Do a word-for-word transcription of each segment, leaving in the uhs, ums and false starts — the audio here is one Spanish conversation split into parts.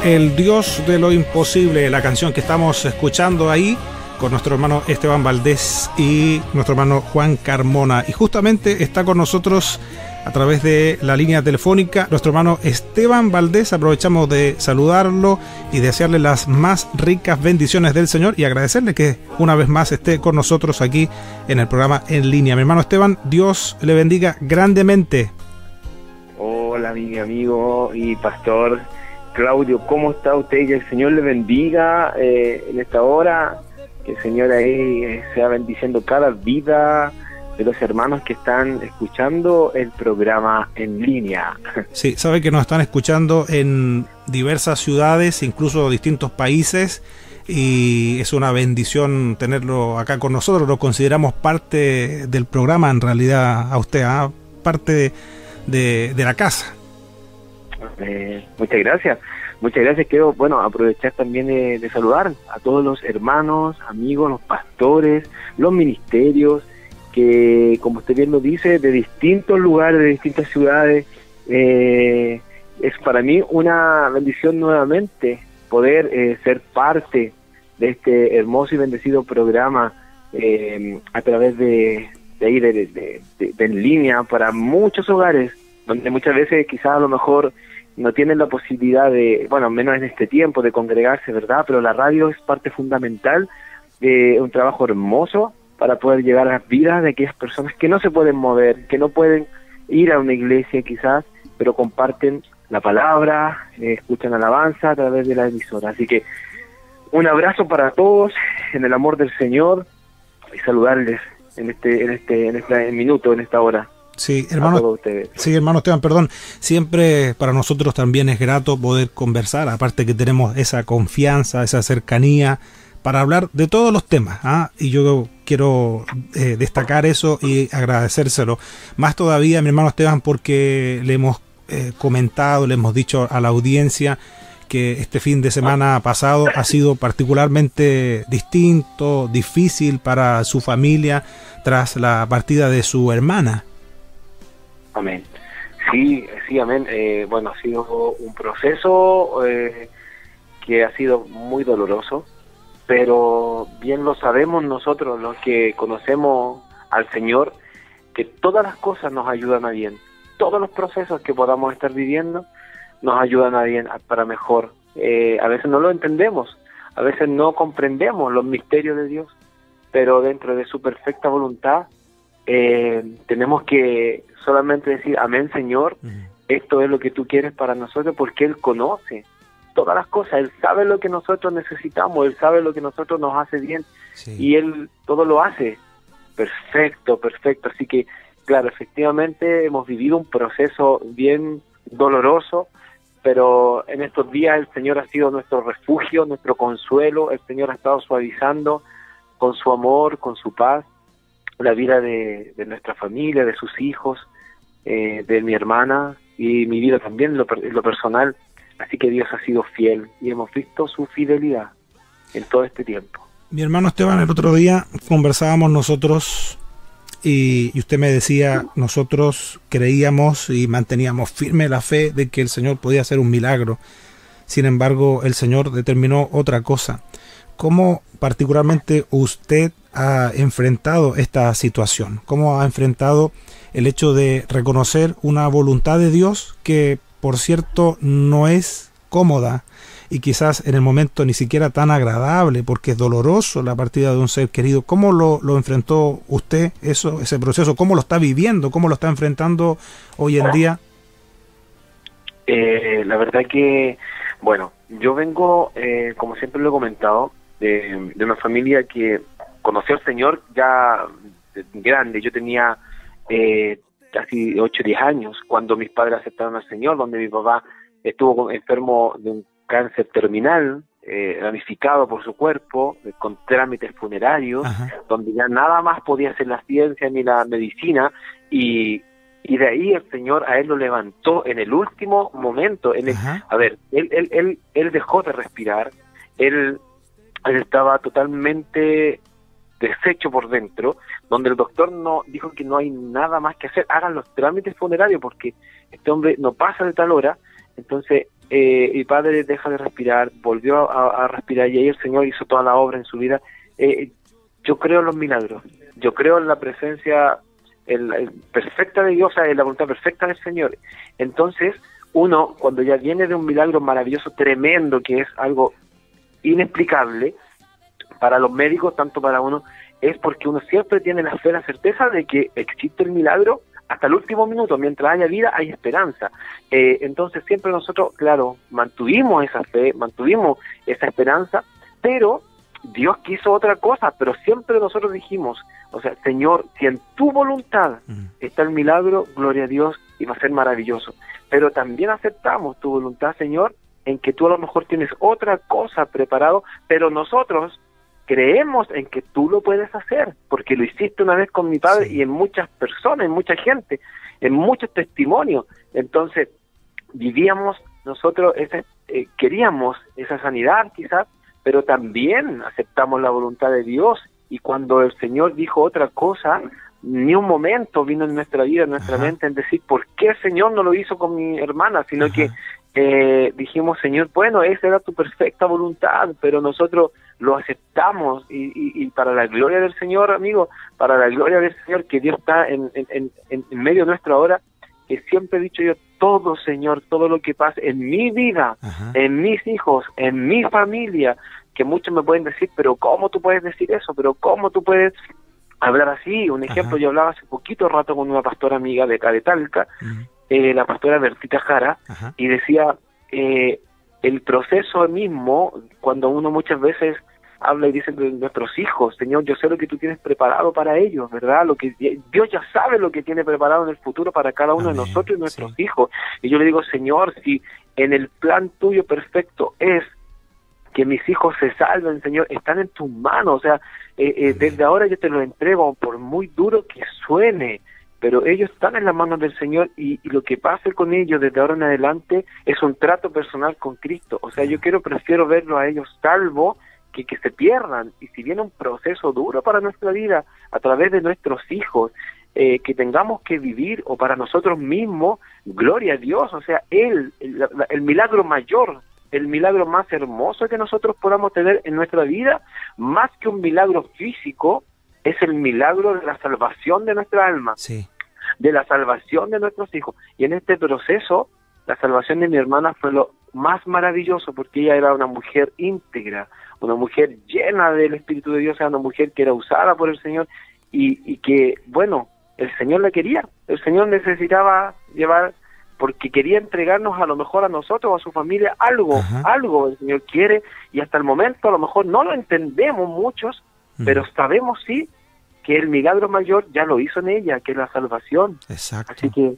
El Dios de lo imposible, la canción que estamos escuchando ahí con nuestro hermano Esteban Valdés y nuestro hermano Juan Carmona. Y justamente está con nosotros a través de la línea telefónica nuestro hermano Esteban Valdés. Aprovechamos de saludarlo y desearle las más ricas bendiciones del Señor y agradecerle que una vez más esté con nosotros aquí en el programa En Línea. Mi hermano Esteban, Dios le bendiga grandemente. Hola, mi amigo y pastor Claudio, ¿cómo está usted? Que el Señor le bendiga eh, en esta hora, que el Señor ahí eh, sea bendiciendo cada vida de los hermanos que están escuchando el programa En Línea. Sí, sabe que nos están escuchando en diversas ciudades, incluso distintos países, y es una bendición tenerlo acá con nosotros. Lo consideramos parte del programa, en realidad, a usted, ¿eh? parte de, de la casa. Eh, muchas gracias, muchas gracias. Quiero, bueno, aprovechar también de, de saludar a todos los hermanos, amigos, los pastores, los ministerios, que como usted bien lo dice, de distintos lugares, de distintas ciudades. Eh, es para mí una bendición nuevamente poder eh, ser parte de este hermoso y bendecido programa eh, a través de, de ahí de, de, de, de En Línea para muchos hogares, donde muchas veces quizás a lo mejor no tienen la posibilidad de, bueno, menos en este tiempo, de congregarse, ¿verdad? Pero la radio es parte fundamental de un trabajo hermoso para poder llegar a las vidas de aquellas personas que no se pueden mover, que no pueden ir a una iglesia quizás, pero comparten la palabra, eh, escuchan alabanza a través de la emisora. Así que un abrazo para todos en el amor del Señor y saludarles en este, en este, en este minuto, en esta hora. Sí, hermano, sí, hermano Esteban, perdón. Siempre para nosotros también es grato poder conversar, aparte que tenemos esa confianza, esa cercanía para hablar de todos los temas, ¿ah? Y yo quiero eh, destacar eso y agradecérselo. Más todavía, mi hermano Esteban, porque le hemos eh, comentado, le hemos dicho a la audiencia que este fin de semana pasado ha sido particularmente distinto, difícil para su familia tras la partida de su hermana. Amén. Sí, sí, amén. Eh, bueno, ha sido un proceso eh, que ha sido muy doloroso, pero bien lo sabemos nosotros, los que conocemos al Señor, que todas las cosas nos ayudan a bien. Todos los procesos que podamos estar viviendo nos ayudan a bien, para mejor. Eh, a veces no lo entendemos, a veces no comprendemos los misterios de Dios, pero dentro de su perfecta voluntad eh, tenemos que solamente decir, amén, Señor, uh-huh. Esto es lo que tú quieres para nosotros, porque Él conoce todas las cosas, Él sabe lo que nosotros necesitamos, Él sabe lo que nosotros nos hace bien, sí. Y Él todo lo hace perfecto, perfecto. Así que, claro, efectivamente hemos vivido un proceso bien doloroso, pero en estos días el Señor ha sido nuestro refugio, nuestro consuelo. El Señor ha estado suavizando con su amor, con su paz, la vida de, de nuestra familia, de sus hijos, eh, de mi hermana y mi vida también, lo, lo personal. Así que Dios ha sido fiel y hemos visto su fidelidad en todo este tiempo. Mi hermano Esteban, el otro día conversábamos nosotros y, y usted me decía, nosotros creíamos y manteníamos firme la fe de que el Señor podía hacer un milagro. Sin embargo, el Señor determinó otra cosa. ¿Cómo particularmente usted ha enfrentado esta situación? ¿Cómo ha enfrentado el hecho de reconocer una voluntad de Dios que, por cierto, no es cómoda y quizás en el momento ni siquiera tan agradable, porque es doloroso la partida de un ser querido? ¿Cómo lo, lo enfrentó usted eso, ese proceso? ¿Cómo lo está viviendo? ¿Cómo lo está enfrentando hoy en día? Eh, la verdad que, bueno, yo vengo, eh, como siempre lo he comentado, de, de una familia que conoció al Señor ya grande. Yo tenía eh, casi ocho o diez años cuando mis padres aceptaron al Señor, donde mi papá estuvo enfermo de un cáncer terminal, eh, ramificado por su cuerpo, eh, con trámites funerarios. Ajá. Donde ya nada más podía hacer la ciencia ni la medicina, y, y de ahí el Señor a él lo levantó en el último momento. En el, a ver, él, él, él, él dejó de respirar, él, él estaba totalmente deshecho por dentro, donde el doctor no dijo que no hay nada más que hacer, hagan los trámites funerarios porque este hombre no pasa de tal hora. Entonces eh, mi padre deja de respirar, volvió a, a respirar y ahí el Señor hizo toda la obra en su vida. Eh, yo creo en los milagros, yo creo en la presencia el, el perfecta de Dios, en la voluntad perfecta del Señor. Entonces, uno, cuando ya viene de un milagro maravilloso, tremendo, que es algo inexplicable para los médicos, tanto para uno, es porque uno siempre tiene la fe, la certeza de que existe el milagro hasta el último minuto. Mientras haya vida, hay esperanza. Eh, entonces, siempre nosotros, claro, mantuvimos esa fe, mantuvimos esa esperanza, pero Dios quiso otra cosa, pero siempre nosotros dijimos, o sea, Señor, si en tu voluntad está el milagro, gloria a Dios, y va a ser maravilloso. Pero también aceptamos tu voluntad, Señor, en que tú a lo mejor tienes otra cosa preparado, pero nosotros creemos en que tú lo puedes hacer, porque lo hiciste una vez con mi padre, sí, y en muchas personas, en mucha gente, en muchos testimonios. Entonces, vivíamos nosotros, ese, eh, queríamos esa sanidad quizás, pero también aceptamos la voluntad de Dios, y cuando el Señor dijo otra cosa, ni un momento vino en nuestra vida, en nuestra Ajá. mente, en decir, ¿por qué el Señor no lo hizo con mi hermana? Sino Ajá. que eh, dijimos, Señor, bueno, esa era tu perfecta voluntad, pero nosotros lo aceptamos, y, y, y para la gloria del Señor, amigo, para la gloria del Señor, que Dios está en, en, en, en medio nuestro ahora, que siempre he dicho yo, todo, Señor, todo lo que pasa en mi vida, Ajá. en mis hijos, en mi familia, que muchos me pueden decir, pero ¿cómo tú puedes decir eso? ¿Pero cómo tú puedes hablar así? Un ejemplo, Ajá. yo hablaba hace poquito rato con una pastora amiga de acá de Talca, uh-huh. eh, la pastora Bertita Jara, Ajá. y decía, eh, el proceso mismo, cuando uno muchas veces habla y dice de nuestros hijos, Señor, yo sé lo que tú tienes preparado para ellos, ¿verdad? Lo que Dios ya sabe lo que tiene preparado en el futuro para cada uno Amén. De nosotros y nuestros sí. hijos. Y yo le digo, Señor, si en el plan tuyo perfecto es que mis hijos se salven, Señor, están en tus manos, o sea, eh, eh, desde ahora yo te lo entrego, por muy duro que suene, pero ellos están en las manos del Señor, y, y lo que pase con ellos desde ahora en adelante es un trato personal con Cristo. O sea, yo quiero, prefiero verlo a ellos salvo que que se pierdan. Y si viene un proceso duro para nuestra vida a través de nuestros hijos, eh, que tengamos que vivir, o para nosotros mismos, gloria a Dios, o sea, Él, el, el milagro mayor, el milagro más hermoso que nosotros podamos tener en nuestra vida, más que un milagro físico, es el milagro de la salvación de nuestra alma, sí. de la salvación de nuestros hijos. Y en este proceso, la salvación de mi hermana fue lo más maravilloso, porque ella era una mujer íntegra, una mujer llena del Espíritu de Dios, era una mujer que era usada por el Señor, y, y que, bueno, el Señor la quería, el Señor necesitaba llevar, porque quería entregarnos a lo mejor a nosotros o a su familia algo, Ajá. algo el Señor quiere, y hasta el momento a lo mejor no lo entendemos muchos, uh-huh. pero sabemos sí que el milagro mayor ya lo hizo en ella, que es la salvación. Exacto. Así que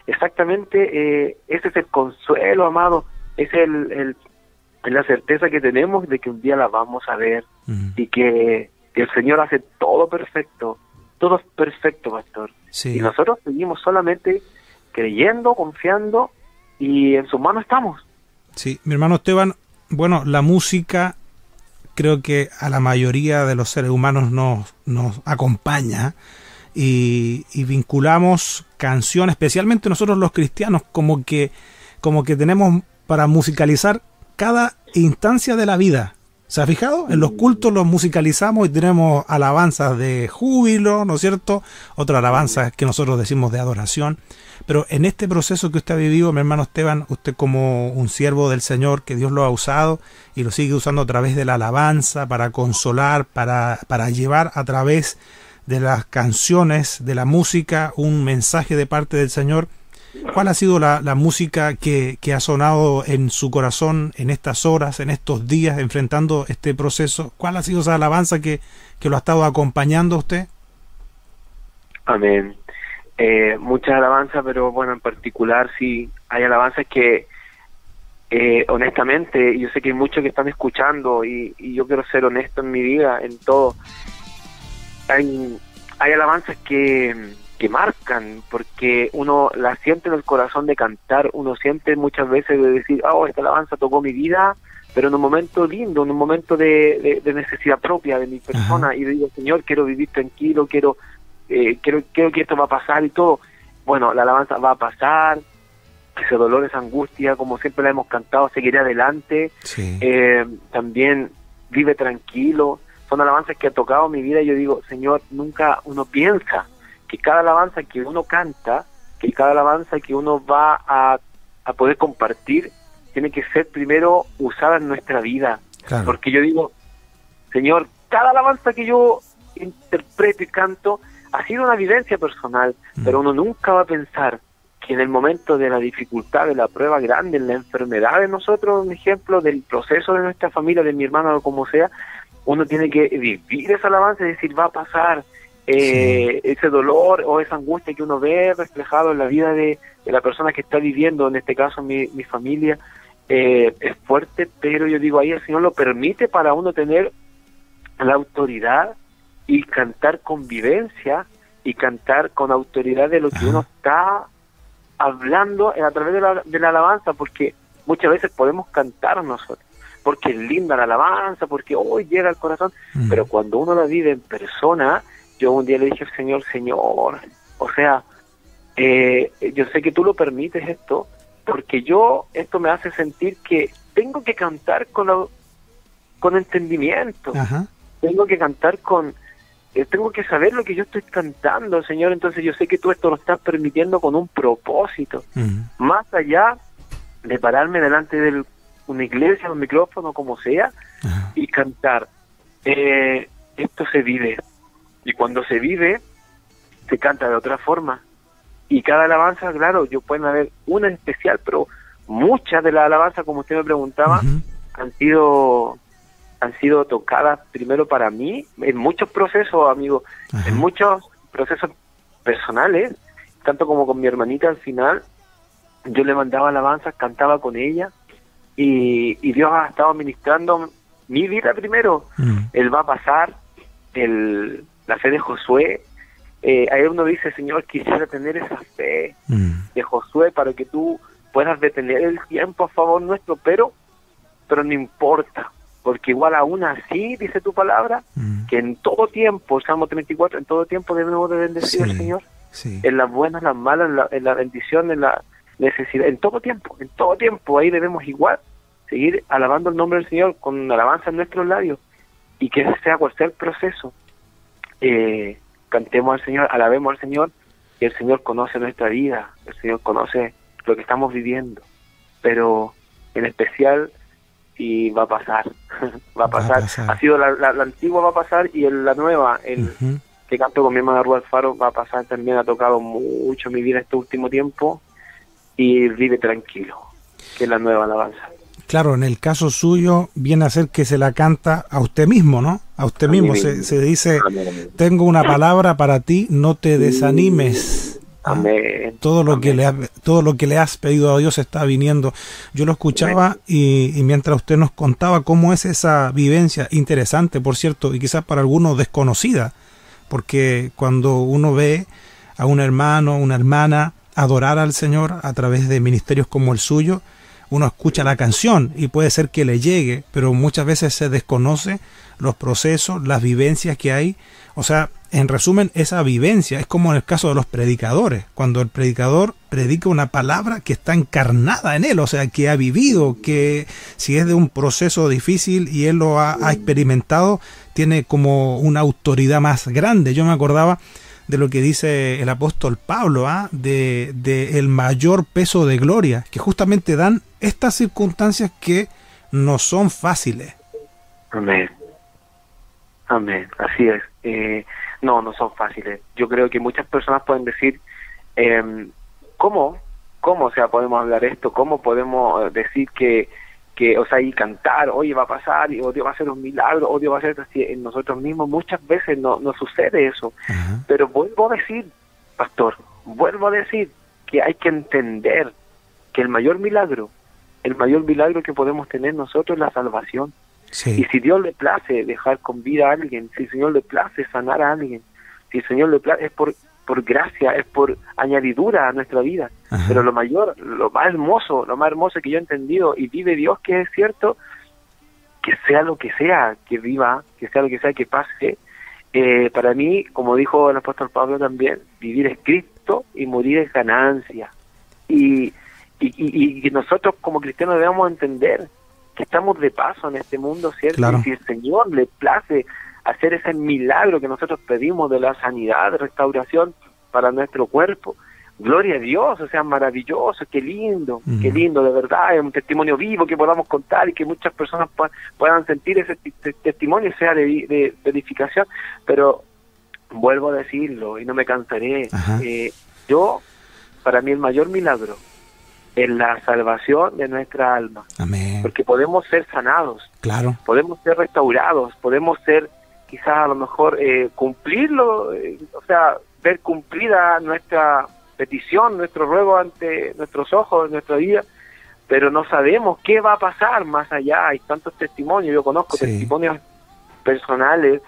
exactamente eh, ese es el consuelo, amado, es el, el la certeza que tenemos de que un día la vamos a ver, uh-huh. y que, que el Señor hace todo perfecto, todo es perfecto, pastor. Sí. Y nosotros seguimos solamente creyendo, confiando, y en sus manos estamos. Sí, mi hermano Esteban, bueno, la música creo que a la mayoría de los seres humanos nos, nos acompaña, y, y vinculamos canciones, especialmente nosotros los cristianos, como que, como que tenemos para musicalizar cada instancia de la vida. ¿Se ha fijado? En los cultos los musicalizamos y tenemos alabanzas de júbilo, ¿no es cierto? Otras alabanzas que nosotros decimos de adoración. Pero en este proceso que usted ha vivido, mi hermano Esteban, usted como un siervo del Señor, que Dios lo ha usado y lo sigue usando a través de la alabanza, para consolar, para, para llevar a través de las canciones, de la música, un mensaje de parte del Señor. ¿Cuál ha sido la, la música que, que ha sonado en su corazón en estas horas, en estos días, enfrentando este proceso? ¿Cuál ha sido esa alabanza que, que lo ha estado acompañando a usted? Amén. Eh, muchas alabanzas, pero bueno, en particular sí hay alabanzas que eh, honestamente, yo sé que hay muchos que están escuchando, y, y yo quiero ser honesto en mi vida, en todo. Hay, hay alabanzas que... que marcan, porque uno la siente en el corazón de cantar, uno siente muchas veces de decir, oh, esta alabanza tocó mi vida, pero en un momento lindo, en un momento de, de, de necesidad propia de mi persona, Ajá. y digo, Señor, quiero vivir tranquilo, quiero, eh, quiero, quiero que esto va a pasar y todo. Bueno, la alabanza va a pasar, ese dolor, esa angustia, como siempre la hemos cantado, seguiré adelante. Sí. Eh, también vive tranquilo. Son alabanzas que ha tocado mi vida y yo digo, Señor, nunca uno piensa que cada alabanza que uno canta, que cada alabanza que uno va a, a poder compartir, tiene que ser primero usada en nuestra vida. Claro. Porque yo digo, Señor, cada alabanza que yo interpreto y canto ha sido una vivencia personal, mm. pero uno nunca va a pensar que en el momento de la dificultad, de la prueba grande, en la enfermedad de nosotros, un ejemplo, del proceso de nuestra familia, de mi hermano o como sea, uno tiene que vivir esa alabanza y decir, va a pasar eh, sí. ese dolor o esa angustia que uno ve reflejado en la vida de, de la persona que está viviendo, en este caso mi, mi familia, eh, es fuerte, pero yo digo, ahí el Señor lo permite para uno tener la autoridad y cantar con vivencia y cantar con autoridad de lo que uno está hablando a través de la, de la alabanza, porque muchas veces podemos cantar nosotros, porque es linda la alabanza, porque hoy oh, llega al corazón, mm. pero cuando uno la vive en persona, yo un día le dije al Señor, Señor, o sea, eh, yo sé que tú lo permites esto, porque yo, esto me hace sentir que tengo que cantar con, la, con entendimiento, Ajá. tengo que cantar con... tengo que saber lo que yo estoy cantando, Señor, entonces yo sé que tú esto lo estás permitiendo con un propósito, uh-huh. más allá de pararme delante de una iglesia, un micrófono, como sea, uh-huh. y cantar. Eh, esto se vive, y cuando se vive, se canta de otra forma, y cada alabanza, claro, yo pueden haber una en especial, pero muchas de las alabanzas, como usted me preguntaba, uh-huh. han sido... han sido tocadas primero para mí, en muchos procesos, amigo, Ajá. en muchos procesos personales, tanto como con mi hermanita al final, yo le mandaba alabanzas, cantaba con ella, y, y Dios ha estado ministrando mi vida primero. Mm. Él va a pasar, el, la fe de Josué, eh, ahí uno dice, Señor, quisiera tener esa fe mm. de Josué para que tú puedas detener el tiempo a favor nuestro, pero, pero no importa, porque igual aún así, dice tu palabra, mm. que en todo tiempo, Salmo treinta y cuatro, en todo tiempo debemos de bendecir sí, al Señor, sí. en las buenas, las malas, en la, en la bendición, en la necesidad, en todo tiempo, en todo tiempo, ahí debemos igual seguir alabando el nombre del Señor con alabanza en nuestros labios, y que sea cual sea el proceso, eh, cantemos al Señor, alabemos al Señor, y el Señor conoce nuestra vida, el Señor conoce lo que estamos viviendo, pero en especial... y va a pasar, va a pasar, va a pasar. Ha sido la, la, la antigua va a pasar y el, la nueva, el uh-huh. que canto con mi hermana Rua Alfaro, va a pasar también, ha tocado mucho mi vida este último tiempo, y vive tranquilo, que es la nueva alabanza. Claro, en el caso suyo viene a ser que se la canta a usted mismo, ¿no? A usted a mismo, se, se dice, tengo una palabra para ti, no te desanimes. Amén. Todo lo Amén. que le ha, todo lo que le has pedido a Dios está viniendo. Yo lo escuchaba y, y mientras usted nos contaba cómo es esa vivencia, interesante, por cierto, y quizás para algunos desconocida, porque cuando uno ve a un hermano, una hermana adorar al Señor a través de ministerios como el suyo, uno escucha la canción y puede ser que le llegue, pero muchas veces se desconoce los procesos, las vivencias que hay. O sea, en resumen, esa vivencia es como en el caso de los predicadores, cuando el predicador predica una palabra que está encarnada en él, o sea, que ha vivido, que si es de un proceso difícil y él lo ha, ha experimentado, tiene como una autoridad más grande. Yo me acordaba de lo que dice el apóstol Pablo, ¿ah? de, de el mayor peso de gloria, que justamente dan estas circunstancias que no son fáciles. Amén. Amén, así es. Eh, no, no son fáciles. Yo creo que muchas personas pueden decir, eh, ¿cómo? ¿Cómo? O sea, podemos hablar esto, ¿cómo podemos decir que, que o sea, y cantar, oye, va a pasar, o Dios va a hacer un milagro, o Dios va a hacer así en nosotros mismos? Muchas veces no, no sucede eso. Uh-huh. Pero vuelvo a decir, pastor, vuelvo a decir que hay que entender que el mayor milagro, el mayor milagro que podemos tener nosotros es la salvación. Sí. Y si Dios le place dejar con vida a alguien, si el Señor le place sanar a alguien, si el Señor le place, es por por gracia, es por añadidura a nuestra vida. Ajá. Pero lo mayor, lo más hermoso, lo más hermoso que yo he entendido, y vive Dios, que es cierto, que sea lo que sea, que viva, que sea lo que sea, que pase, eh, para mí, como dijo el apóstol Pablo también, vivir es Cristo y morir es ganancia. Y, y, y, y nosotros como cristianos debemos entender que estamos de paso en este mundo, ¿cierto? Claro. Y si el Señor le place hacer ese milagro que nosotros pedimos de la sanidad, de restauración para nuestro cuerpo, gloria a Dios, o sea, maravilloso, qué lindo, uh-huh. qué lindo, de verdad, es un testimonio vivo que podamos contar y que muchas personas pu- puedan sentir ese t- testimonio, sea de, de, de edificación, pero vuelvo a decirlo y no me cansaré, uh-huh. eh, yo, para mí el mayor milagro es la salvación de nuestra alma. Amén. Porque podemos ser sanados, claro. podemos ser restaurados, podemos ser, quizás a lo mejor, eh, cumplirlo, eh, o sea, ver cumplida nuestra petición, nuestro ruego ante nuestros ojos, en nuestra vida, pero no sabemos qué va a pasar más allá. Hay tantos testimonios, yo conozco sí. testimonios personales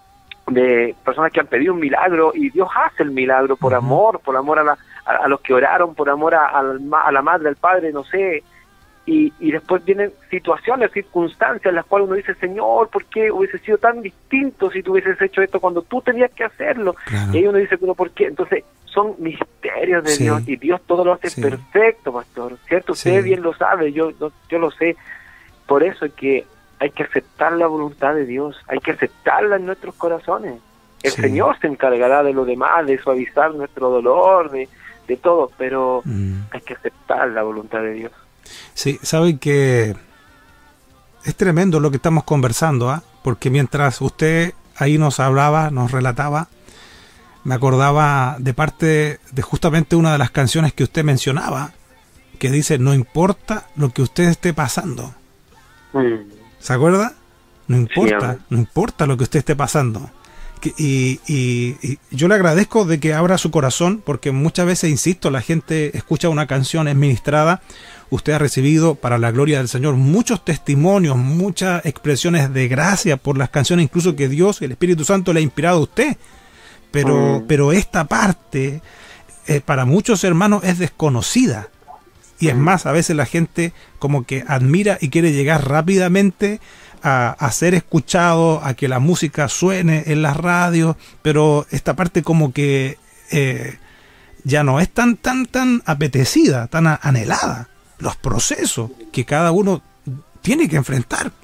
de personas que han pedido un milagro y Dios hace el milagro por uh-huh. amor, por amor a la A, a los que oraron, por amor a, a, a la madre, al padre, no sé, y, y después vienen situaciones, circunstancias en las cuales uno dice, Señor, ¿por qué hubiese sido tan distinto si tú hubieses hecho esto cuando tú tenías que hacerlo? Claro. Y ahí uno dice, pero ¿por qué? Entonces son misterios de sí. Dios, y Dios todo lo hace sí. perfecto, pastor, ¿cierto? Usted sí. bien lo sabe, yo, yo, yo lo sé, por eso es que hay que aceptar la voluntad de Dios, hay que aceptarla en nuestros corazones. El sí. Señor se encargará de lo demás, de suavizar nuestro dolor, de de todo, pero mm. hay que aceptar la voluntad de Dios. Sí, saben que es tremendo lo que estamos conversando, ¿eh? Porque mientras usted ahí nos hablaba, nos relataba, me acordaba de parte de justamente una de las canciones que usted mencionaba, que dice, no importa lo que usted esté pasando. Mm. ¿Se acuerda? No importa, sí, no importa lo que usted esté pasando. Y, y, y yo le agradezco de que abra su corazón, porque muchas veces, insisto, la gente escucha una canción, es ministrada, usted ha recibido, para la gloria del Señor, muchos testimonios, muchas expresiones de gracia por las canciones, incluso que Dios, el Espíritu Santo, le ha inspirado a usted, pero, mm. pero esta parte, eh, para muchos hermanos, es desconocida, y es más, a veces la gente como que admira y quiere llegar rápidamente A, a ser escuchado, a que la música suene en las radios, pero esta parte como que eh, ya no es tan tan tan apetecida, tan a, anhelada, los procesos que cada uno tiene que enfrentar.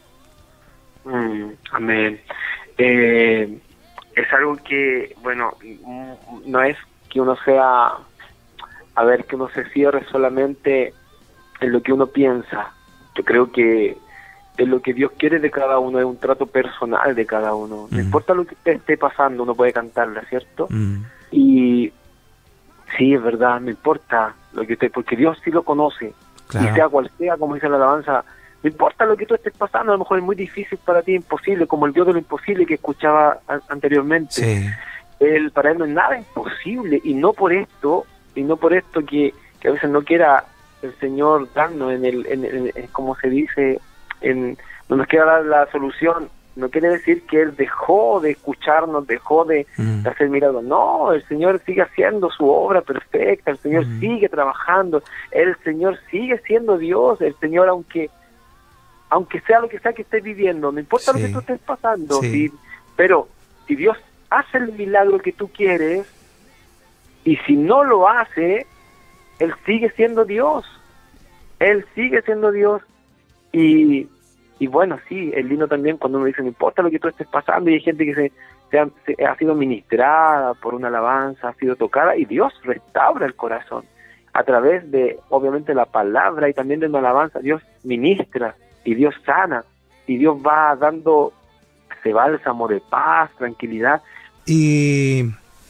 Mm, amén. Eh, es algo que, bueno, no es que uno sea, a ver, que uno se cierre solamente en lo que uno piensa. Yo creo que de lo que Dios quiere de cada uno, es un trato personal de cada uno. No mm. importa lo que esté pasando, uno puede cantarla, ¿cierto? Mm. Y sí, es verdad, no importa lo que esté, porque Dios sí lo conoce. Claro. Y sea cual sea, como dice la alabanza, no importa lo que tú estés pasando, a lo mejor es muy difícil para ti, imposible, como el Dios de lo imposible que escuchaba a, anteriormente. Sí. Él, para Él no es nada imposible, y no por esto, y no por esto que, que a veces no quiera el Señor darnos en el, en, en, en como se dice, En, no nos quiera dar la solución, no quiere decir que Él dejó de escucharnos, dejó de, mm. de hacer milagros. No, el Señor sigue haciendo su obra perfecta, el Señor mm. sigue trabajando, el Señor sigue siendo Dios, el Señor, aunque aunque sea lo que sea que estés viviendo, no importa sí. lo que tú estés pasando, sí. ¿sí? Pero si Dios hace el milagro que tú quieres, y si no lo hace, Él sigue siendo Dios, Él sigue siendo Dios. Y, y bueno, sí, es lindo también cuando uno dice, no importa lo que tú estés pasando, y hay gente que se, se, ha, se ha sido ministrada por una alabanza, ha sido tocada, y Dios restaura el corazón a través de, obviamente, la palabra y también de una alabanza. Dios ministra y Dios sana, y Dios va dando ese bálsamo de paz, tranquilidad. Y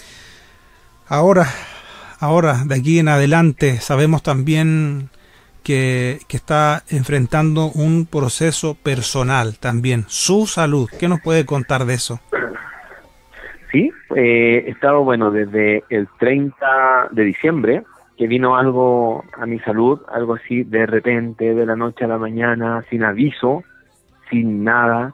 ahora, ahora, de aquí en adelante, sabemos también Que, que está enfrentando un proceso personal también, su salud. ¿Qué nos puede contar de eso? Sí, eh, he estado, bueno, desde el treinta de diciembre, que vino algo a mi salud, algo así de repente, de la noche a la mañana, sin aviso, sin nada.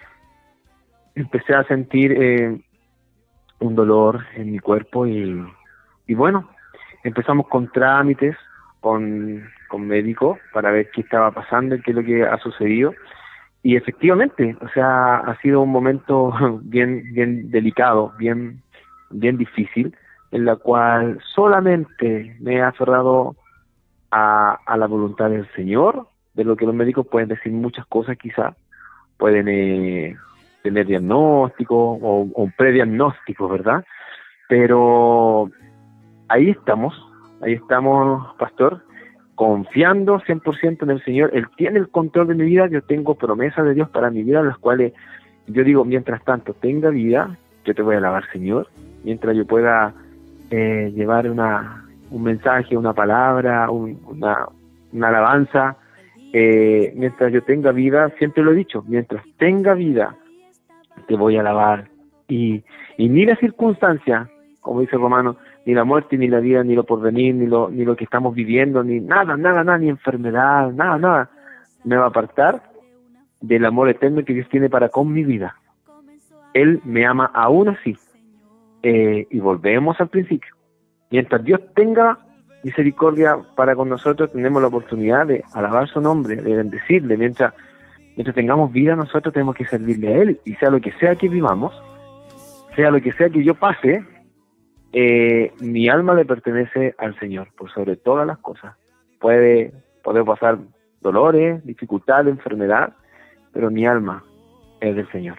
Empecé a sentir eh, un dolor en mi cuerpo y, y bueno, empezamos con trámites, con... con médico para ver qué estaba pasando y qué es lo que ha sucedido, y efectivamente, o sea, ha sido un momento bien bien delicado, bien bien difícil, en la cual solamente me he aferrado a, a la voluntad del Señor, de lo que los médicos pueden decir muchas cosas quizás, pueden eh, tener diagnósticos o, o prediagnósticos, ¿verdad? Pero ahí estamos, ahí estamos, pastor, confiando cien por ciento en el Señor. Él tiene el control de mi vida, yo tengo promesas de Dios para mi vida, las cuales yo digo, mientras tanto tenga vida, yo te voy a alabar, Señor, mientras yo pueda eh, llevar una, un mensaje, una palabra, un, una, una alabanza, eh, mientras yo tenga vida, siempre lo he dicho, mientras tenga vida, te voy a alabar, y, y ni la circunstancia, como dice Romano, ni la muerte, ni la vida, ni lo porvenir, ni lo, ni lo que estamos viviendo, ni nada, nada, nada, ni enfermedad, nada, nada, me va a apartar del amor eterno que Dios tiene para con mi vida. Él me ama aún así. Eh, y volvemos al principio. Mientras Dios tenga misericordia para con nosotros, tenemos la oportunidad de alabar su nombre, de bendecirle. Mientras, mientras tengamos vida, nosotros tenemos que servirle a Él. Y sea lo que sea que vivamos, sea lo que sea que yo pase, eh, mi alma le pertenece al Señor, por sobre todas las cosas. Puede, puede pasar dolores, dificultades, enfermedad, pero mi alma es del Señor.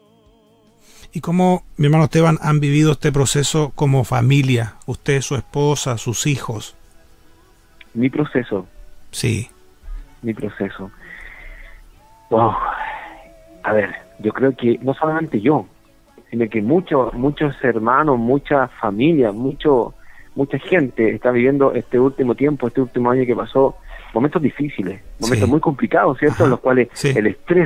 ¿Y cómo, mi hermano Esteban, han vivido este proceso como familia? Usted, su esposa, sus hijos. Mi proceso. Sí. Mi proceso. Wow. A ver, yo creo que no solamente yo, sino que muchos muchos hermanos, muchas familias, mucho, mucha gente está viviendo este último tiempo, este último año que pasó, momentos difíciles, momentos sí. muy complicados, ¿cierto? Ajá. En los cuales sí. el estrés,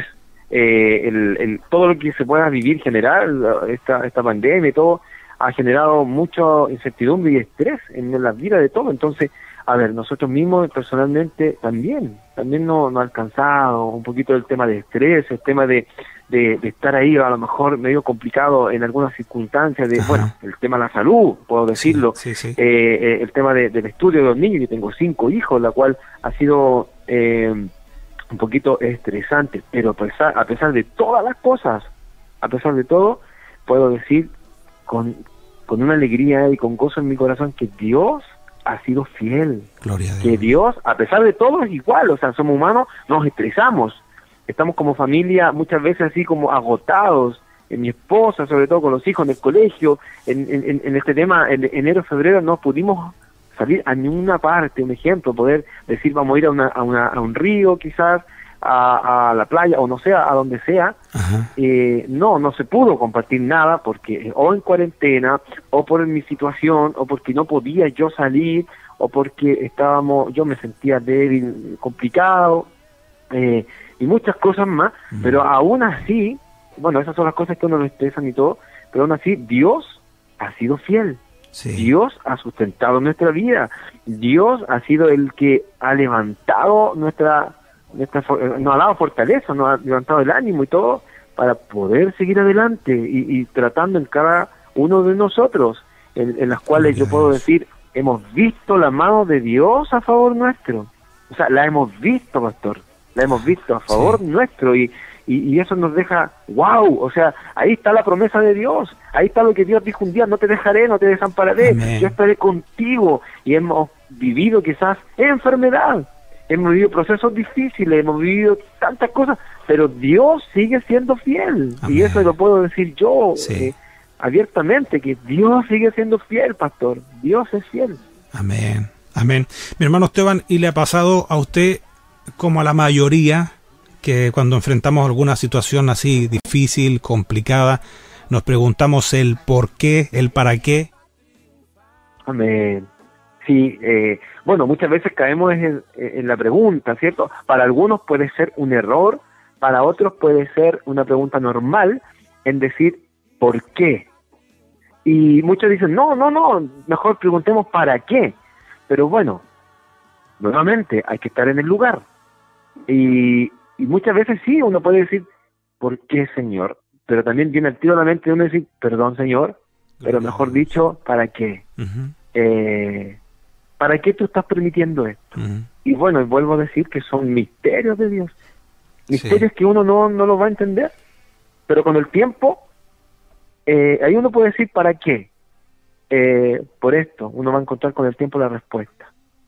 eh, el, el, todo lo que se pueda vivir general, esta, esta pandemia y todo, ha generado mucha incertidumbre y estrés en la vida de todo. Entonces, a ver, nosotros mismos personalmente también, también nos no ha alcanzado un poquito el tema de estrés, el tema de, de, de estar ahí a lo mejor medio complicado en algunas circunstancias, de Ajá. bueno, el tema de la salud, puedo decirlo, sí, sí, sí. Eh, el tema de, del estudio de los niños, yo tengo cinco hijos, la cual ha sido eh, un poquito estresante, pero a pesar, a pesar de todas las cosas, a pesar de todo, puedo decir con, con una alegría y con gozo en mi corazón que Dios ha sido fiel. Gloria a Dios. Que Dios, a pesar de todo, es igual. O sea, somos humanos, nos estresamos. Estamos como familia muchas veces así como agotados. En mi esposa, sobre todo con los hijos en el colegio, en, en, en este tema, en enero, febrero, no pudimos salir a ninguna parte. Un ejemplo, poder decir, vamos a ir a, una, a, una, a un río quizás, a, a la playa, o no sé, a donde sea. Eh, no, no se pudo compartir nada porque o en cuarentena, o por mi situación, o porque no podía yo salir, o porque estábamos, yo me sentía débil, complicado, eh, y muchas cosas más, uh-huh. pero aún así, bueno, esas son las cosas que uno lo estresan y todo, pero aún así Dios ha sido fiel. Sí. Dios ha sustentado nuestra vida. Dios ha sido el que ha levantado nuestra Nuestra, nos ha dado fortaleza, nos ha levantado el ánimo y todo para poder seguir adelante y, y tratando en cada uno de nosotros, en, en las cuales Dios. Yo puedo decir, hemos visto la mano de Dios a favor nuestro. O sea, la hemos visto, pastor, la hemos visto a favor sí. nuestro y, y, y eso nos deja, wow, o sea, ahí está la promesa de Dios, ahí está lo que Dios dijo un día, no te dejaré, no te desampararé, Amén. Yo estaré contigo. Y hemos vivido quizás enfermedad, hemos vivido procesos difíciles, hemos vivido tantas cosas, pero Dios sigue siendo fiel. Amén. Y eso lo puedo decir yo sí. eh, abiertamente, que Dios sigue siendo fiel, pastor. Dios es fiel. Amén, amén. Mi hermano Esteban, ¿y le ha pasado a usted, como a la mayoría, que cuando enfrentamos alguna situación así difícil, complicada, nos preguntamos el por qué, el para qué? Amén. Sí, eh, bueno, muchas veces caemos en, en la pregunta, ¿cierto? Para algunos puede ser un error, para otros puede ser una pregunta normal en decir, ¿por qué? Y muchos dicen, no, no, no, mejor preguntemos ¿para qué? Pero bueno, nuevamente hay que estar en el lugar. Y, y muchas veces sí, uno puede decir, ¿por qué, Señor? Pero también viene al tiro a la mente de uno decir, perdón, Señor, pero mejor dicho, ¿para qué? Uh-huh. Eh... ¿Para qué tú estás permitiendo esto? Uh-huh. Y bueno, vuelvo a decir que son misterios de Dios. Misterios sí. que uno no, no los va a entender. Pero con el tiempo, eh, ahí uno puede decir ¿para qué? Eh, por esto, uno va a encontrar con el tiempo la respuesta.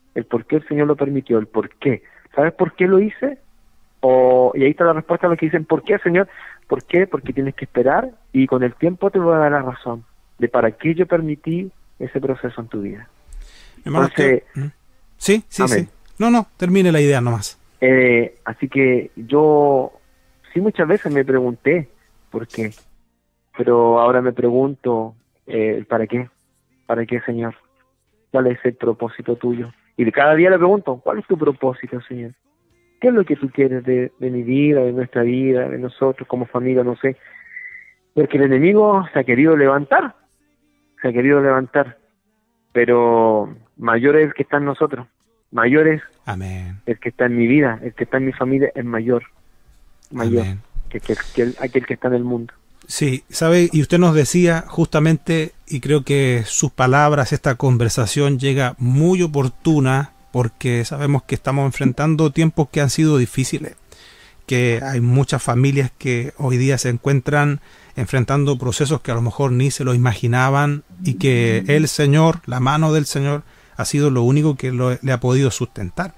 el por qué el Señor lo permitió, el por qué. ¿Sabes por qué lo hice? O, y ahí está la respuesta a los que dicen, ¿por qué, Señor? ¿Por qué? Porque tienes que esperar y con el tiempo te voy a dar la razón de para qué yo permití ese proceso en tu vida. Hermano, Entonces, que... sí, sí, amén. sí. No, no, termine la idea nomás. Eh, así que yo sí muchas veces me pregunté por qué, pero ahora me pregunto eh, ¿para qué? ¿Para qué, Señor? ¿Cuál es el propósito tuyo? Y de cada día le pregunto, ¿cuál es tu propósito, Señor? ¿Qué es lo que tú quieres de, de mi vida, de nuestra vida, de nosotros como familia? No sé. Porque el enemigo se ha querido levantar, se ha querido levantar, pero mayor es el que está en nosotros, mayor es Amén. el que está en mi vida, el que está en mi familia es mayor, mayor Amén. que, que, que el, aquel que está en el mundo. Sí, sabe, y usted nos decía justamente, y creo que sus palabras, esta conversación llega muy oportuna, porque sabemos que estamos enfrentando tiempos que han sido difíciles, que hay muchas familias que hoy día se encuentran enfrentando procesos que a lo mejor ni se lo imaginaban, y que el Señor, la mano del Señor, ha sido lo único que lo, le ha podido sustentar.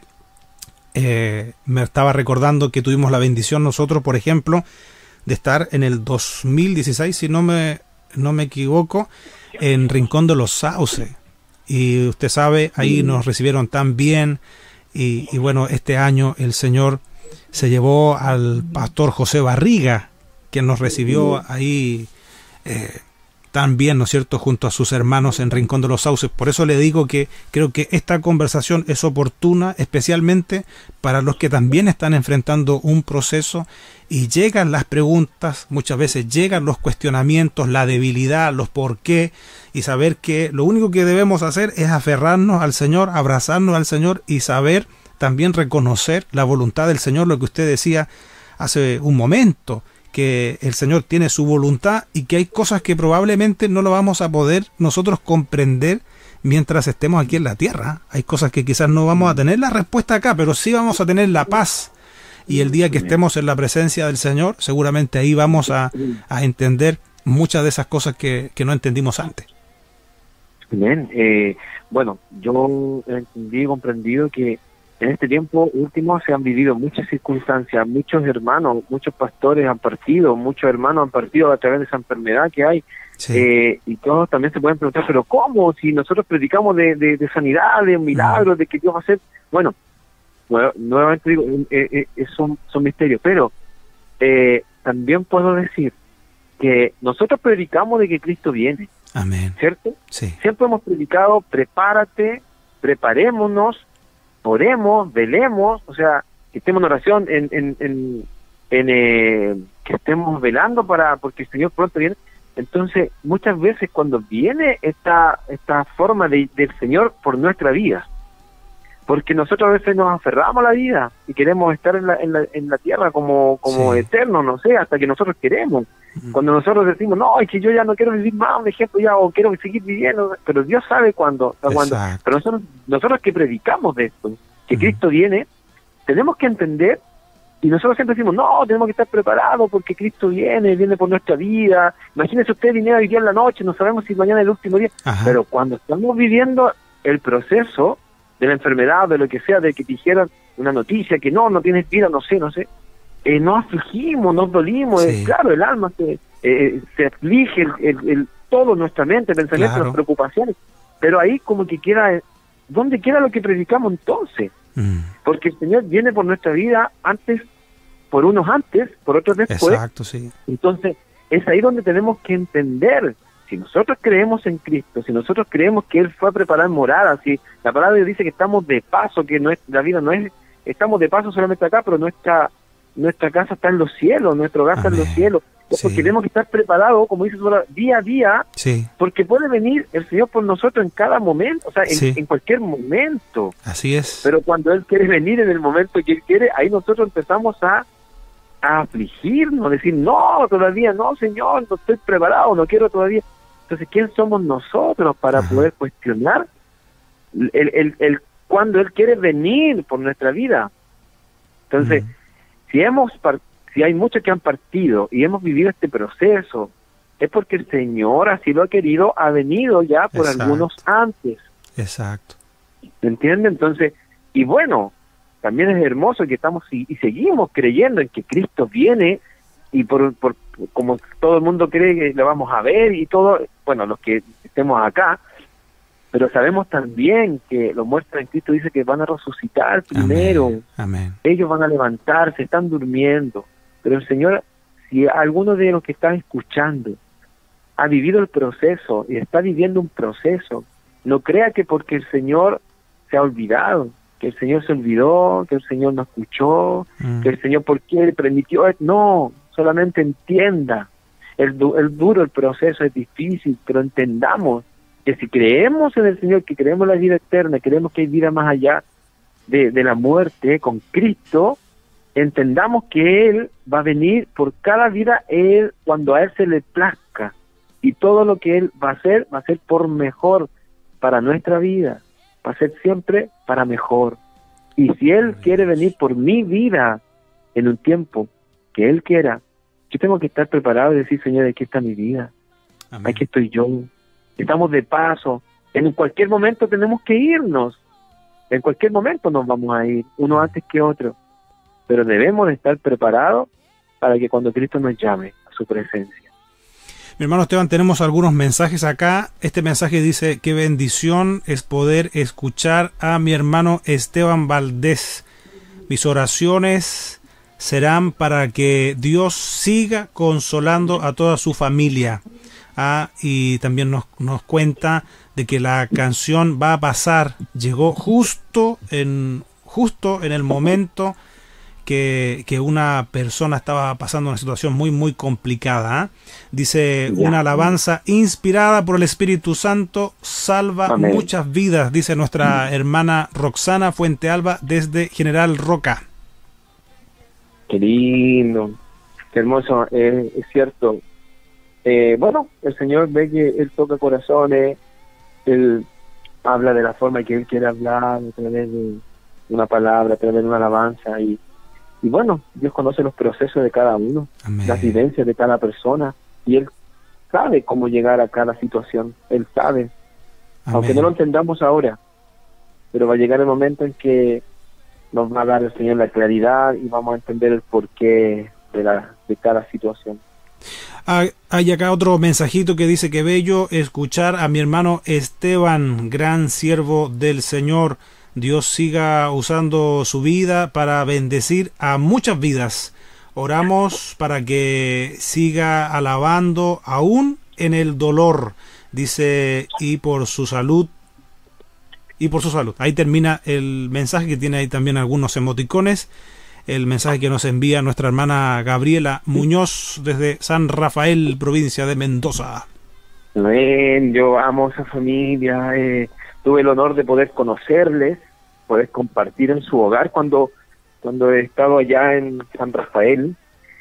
Eh, me estaba recordando que tuvimos la bendición nosotros, por ejemplo, de estar en el dos mil dieciséis, si no me, no me equivoco, en Rincón de los Sauces. Y usted sabe, ahí nos recibieron tan bien. Y, y bueno, este año el Señor se llevó al pastor José Barriga, quien nos recibió ahí eh, tan bien, ¿no es cierto?, junto a sus hermanos en Rincón de los Sauces. Por eso le digo que creo que esta conversación es oportuna, especialmente para los que también están enfrentando un proceso y llegan las preguntas, muchas veces llegan los cuestionamientos, la debilidad, los por qué, y saber que lo único que debemos hacer es aferrarnos al Señor, abrazarnos al Señor y saber también reconocer la voluntad del Señor, lo que usted decía hace un momento, que el Señor tiene su voluntad y que hay cosas que probablemente no lo vamos a poder nosotros comprender mientras estemos aquí en la tierra. Hay cosas que quizás no vamos a tener la respuesta acá, pero sí vamos a tener la paz. Y el día que estemos en la presencia del Señor, seguramente ahí vamos a, a entender muchas de esas cosas que, que no entendimos antes. Bien, eh, bueno, yo he entendido y comprendido que en este tiempo último se han vivido muchas circunstancias, muchos hermanos, muchos pastores han partido, muchos hermanos han partido a través de esa enfermedad que hay. Sí. Eh, y todos también se pueden preguntar, pero ¿cómo? Si nosotros predicamos de, de, de sanidad, de milagros, de que Dios va a hacer... Bueno, bueno nuevamente digo, eh, eh, son, son misterios, pero eh, también puedo decir que nosotros predicamos de que Cristo viene. Amén. ¿Cierto? Sí. Siempre hemos predicado, prepárate, preparémonos, oremos, velemos, o sea, que estemos en oración, en, en, en, en eh, que estemos velando para porque el Señor pronto viene. Entonces, muchas veces cuando viene esta esta forma de, del Señor por nuestra vida, porque nosotros a veces nos aferramos a la vida y queremos estar en la, en la, en la tierra como, como sí. eternos, no sé, hasta que nosotros queremos. Uh-huh. Cuando nosotros decimos, no, es que yo ya no quiero vivir más, un ejemplo, ya, o quiero seguir viviendo, pero Dios sabe cuándo. cuándo. Pero nosotros, nosotros que predicamos de esto, que uh-huh. Cristo viene, tenemos que entender, y nosotros siempre decimos, no, tenemos que estar preparados porque Cristo viene, viene por nuestra vida. Imagínense usted, viniera hoy día en la noche, no sabemos si mañana es el último día, uh-huh. pero cuando estamos viviendo el proceso de la enfermedad, de lo que sea, de que te dijeran una noticia, que no, no tienes vida, no sé, no sé, eh, nos afligimos, nos dolimos, sí. eh, claro, el alma se, eh, se aflige, el, el, el, todo nuestra mente, pensamientos, claro. preocupaciones, pero ahí como que queda, ¿dónde queda lo que predicamos entonces? Mm. Porque el Señor viene por nuestra vida antes, por unos antes, por otros después. Exacto, sí. Entonces, es ahí donde tenemos que entender. Si nosotros creemos en Cristo, si nosotros creemos que Él fue a preparar moradas, si la palabra de Dios dice que estamos de paso, que no es, la vida no es, estamos de paso solamente acá, pero nuestra nuestra casa está en los cielos, nuestro hogar está en los cielos, sí. porque tenemos que estar preparados, como dice Sora, día a día, sí. porque puede venir el Señor por nosotros en cada momento, o sea, en, sí. en cualquier momento. Así es. Pero cuando Él quiere venir en el momento que Él quiere, ahí nosotros empezamos a a afligirnos, decir, no, todavía no, Señor, no estoy preparado, no quiero todavía. Entonces, ¿quién somos nosotros para Ajá. poder cuestionar el, el, el cuando Él quiere venir por nuestra vida? Entonces, uh-huh. si hemos si hay muchos que han partido y hemos vivido este proceso, es porque el Señor así lo ha querido, ha venido ya por Exacto. algunos antes. Exacto. ¿Me entiende? Entonces, y bueno, también es hermoso que estamos y, y seguimos creyendo en que Cristo viene, y por, por como todo el mundo cree que lo vamos a ver y todo, bueno, los que estemos acá, pero sabemos también que los muertos en Cristo dice que van a resucitar primero. Amén. Amén. Ellos van a levantarse, están durmiendo. Pero el Señor, si alguno de los que están escuchando ha vivido el proceso y está viviendo un proceso, no crea que porque el Señor se ha olvidado, que el Señor se olvidó, que el Señor no escuchó, mm. que el Señor por qué permitió. No, solamente entienda. El, du el duro, el proceso es difícil, pero entendamos que si creemos en el Señor, que creemos en la vida eterna, creemos que hay vida más allá de, de la muerte con Cristo, entendamos que Él va a venir por cada vida, Él cuando a Él se le plazca, y todo lo que Él va a hacer, va a ser por mejor para nuestra vida, va a ser siempre para mejor. Y si Él quiere venir por mi vida en un tiempo que Él quiera, yo tengo que estar preparado y decir, Señor, aquí está mi vida, Amén. Aquí estoy yo. Estamos de paso, en cualquier momento tenemos que irnos, en cualquier momento nos vamos a ir, uno antes que otro, pero debemos de estar preparados para que cuando Cristo nos llame a su presencia. Mi hermano Esteban, tenemos algunos mensajes acá. Este mensaje dice: qué bendición es poder escuchar a mi hermano Esteban Valdés. Mis oraciones serán para que Dios siga consolando a toda su familia. Ah, y también nos, nos cuenta de que la canción Va a pasar llegó justo en justo en el momento que, que una persona estaba pasando una situación muy muy complicada. ¿eh? Dice, yeah. una alabanza inspirada por el Espíritu Santo salva Amén. Muchas vidas, dice nuestra mm. hermana Roxana Fuentealba desde General Roca. Qué lindo, qué hermoso, eh, es cierto. Eh, bueno, el Señor ve que Él toca corazones, Él habla de la forma que Él quiere hablar, a través de una palabra, a través de una alabanza, y, y bueno, Dios conoce los procesos de cada uno, Amén. Las vivencias de cada persona, y Él sabe cómo llegar a cada situación, Él sabe, Amén. Aunque no lo entendamos ahora, pero va a llegar el momento en que nos va a dar el Señor la claridad y vamos a entender el porqué de, la, de cada situación. Hay acá otro mensajito que dice que bello escuchar a mi hermano Esteban, gran siervo del Señor. Dios siga usando su vida para bendecir a muchas vidas. Oramos para que siga alabando aún en el dolor, dice, y por su salud. Y por su salud. Ahí termina el mensaje, que tiene ahí también algunos emoticones. El mensaje que nos envía nuestra hermana Gabriela Muñoz desde San Rafael, provincia de Mendoza. Amén, yo amo a esa familia, eh, tuve el honor de poder conocerles, poder compartir en su hogar cuando, cuando he estado allá en San Rafael.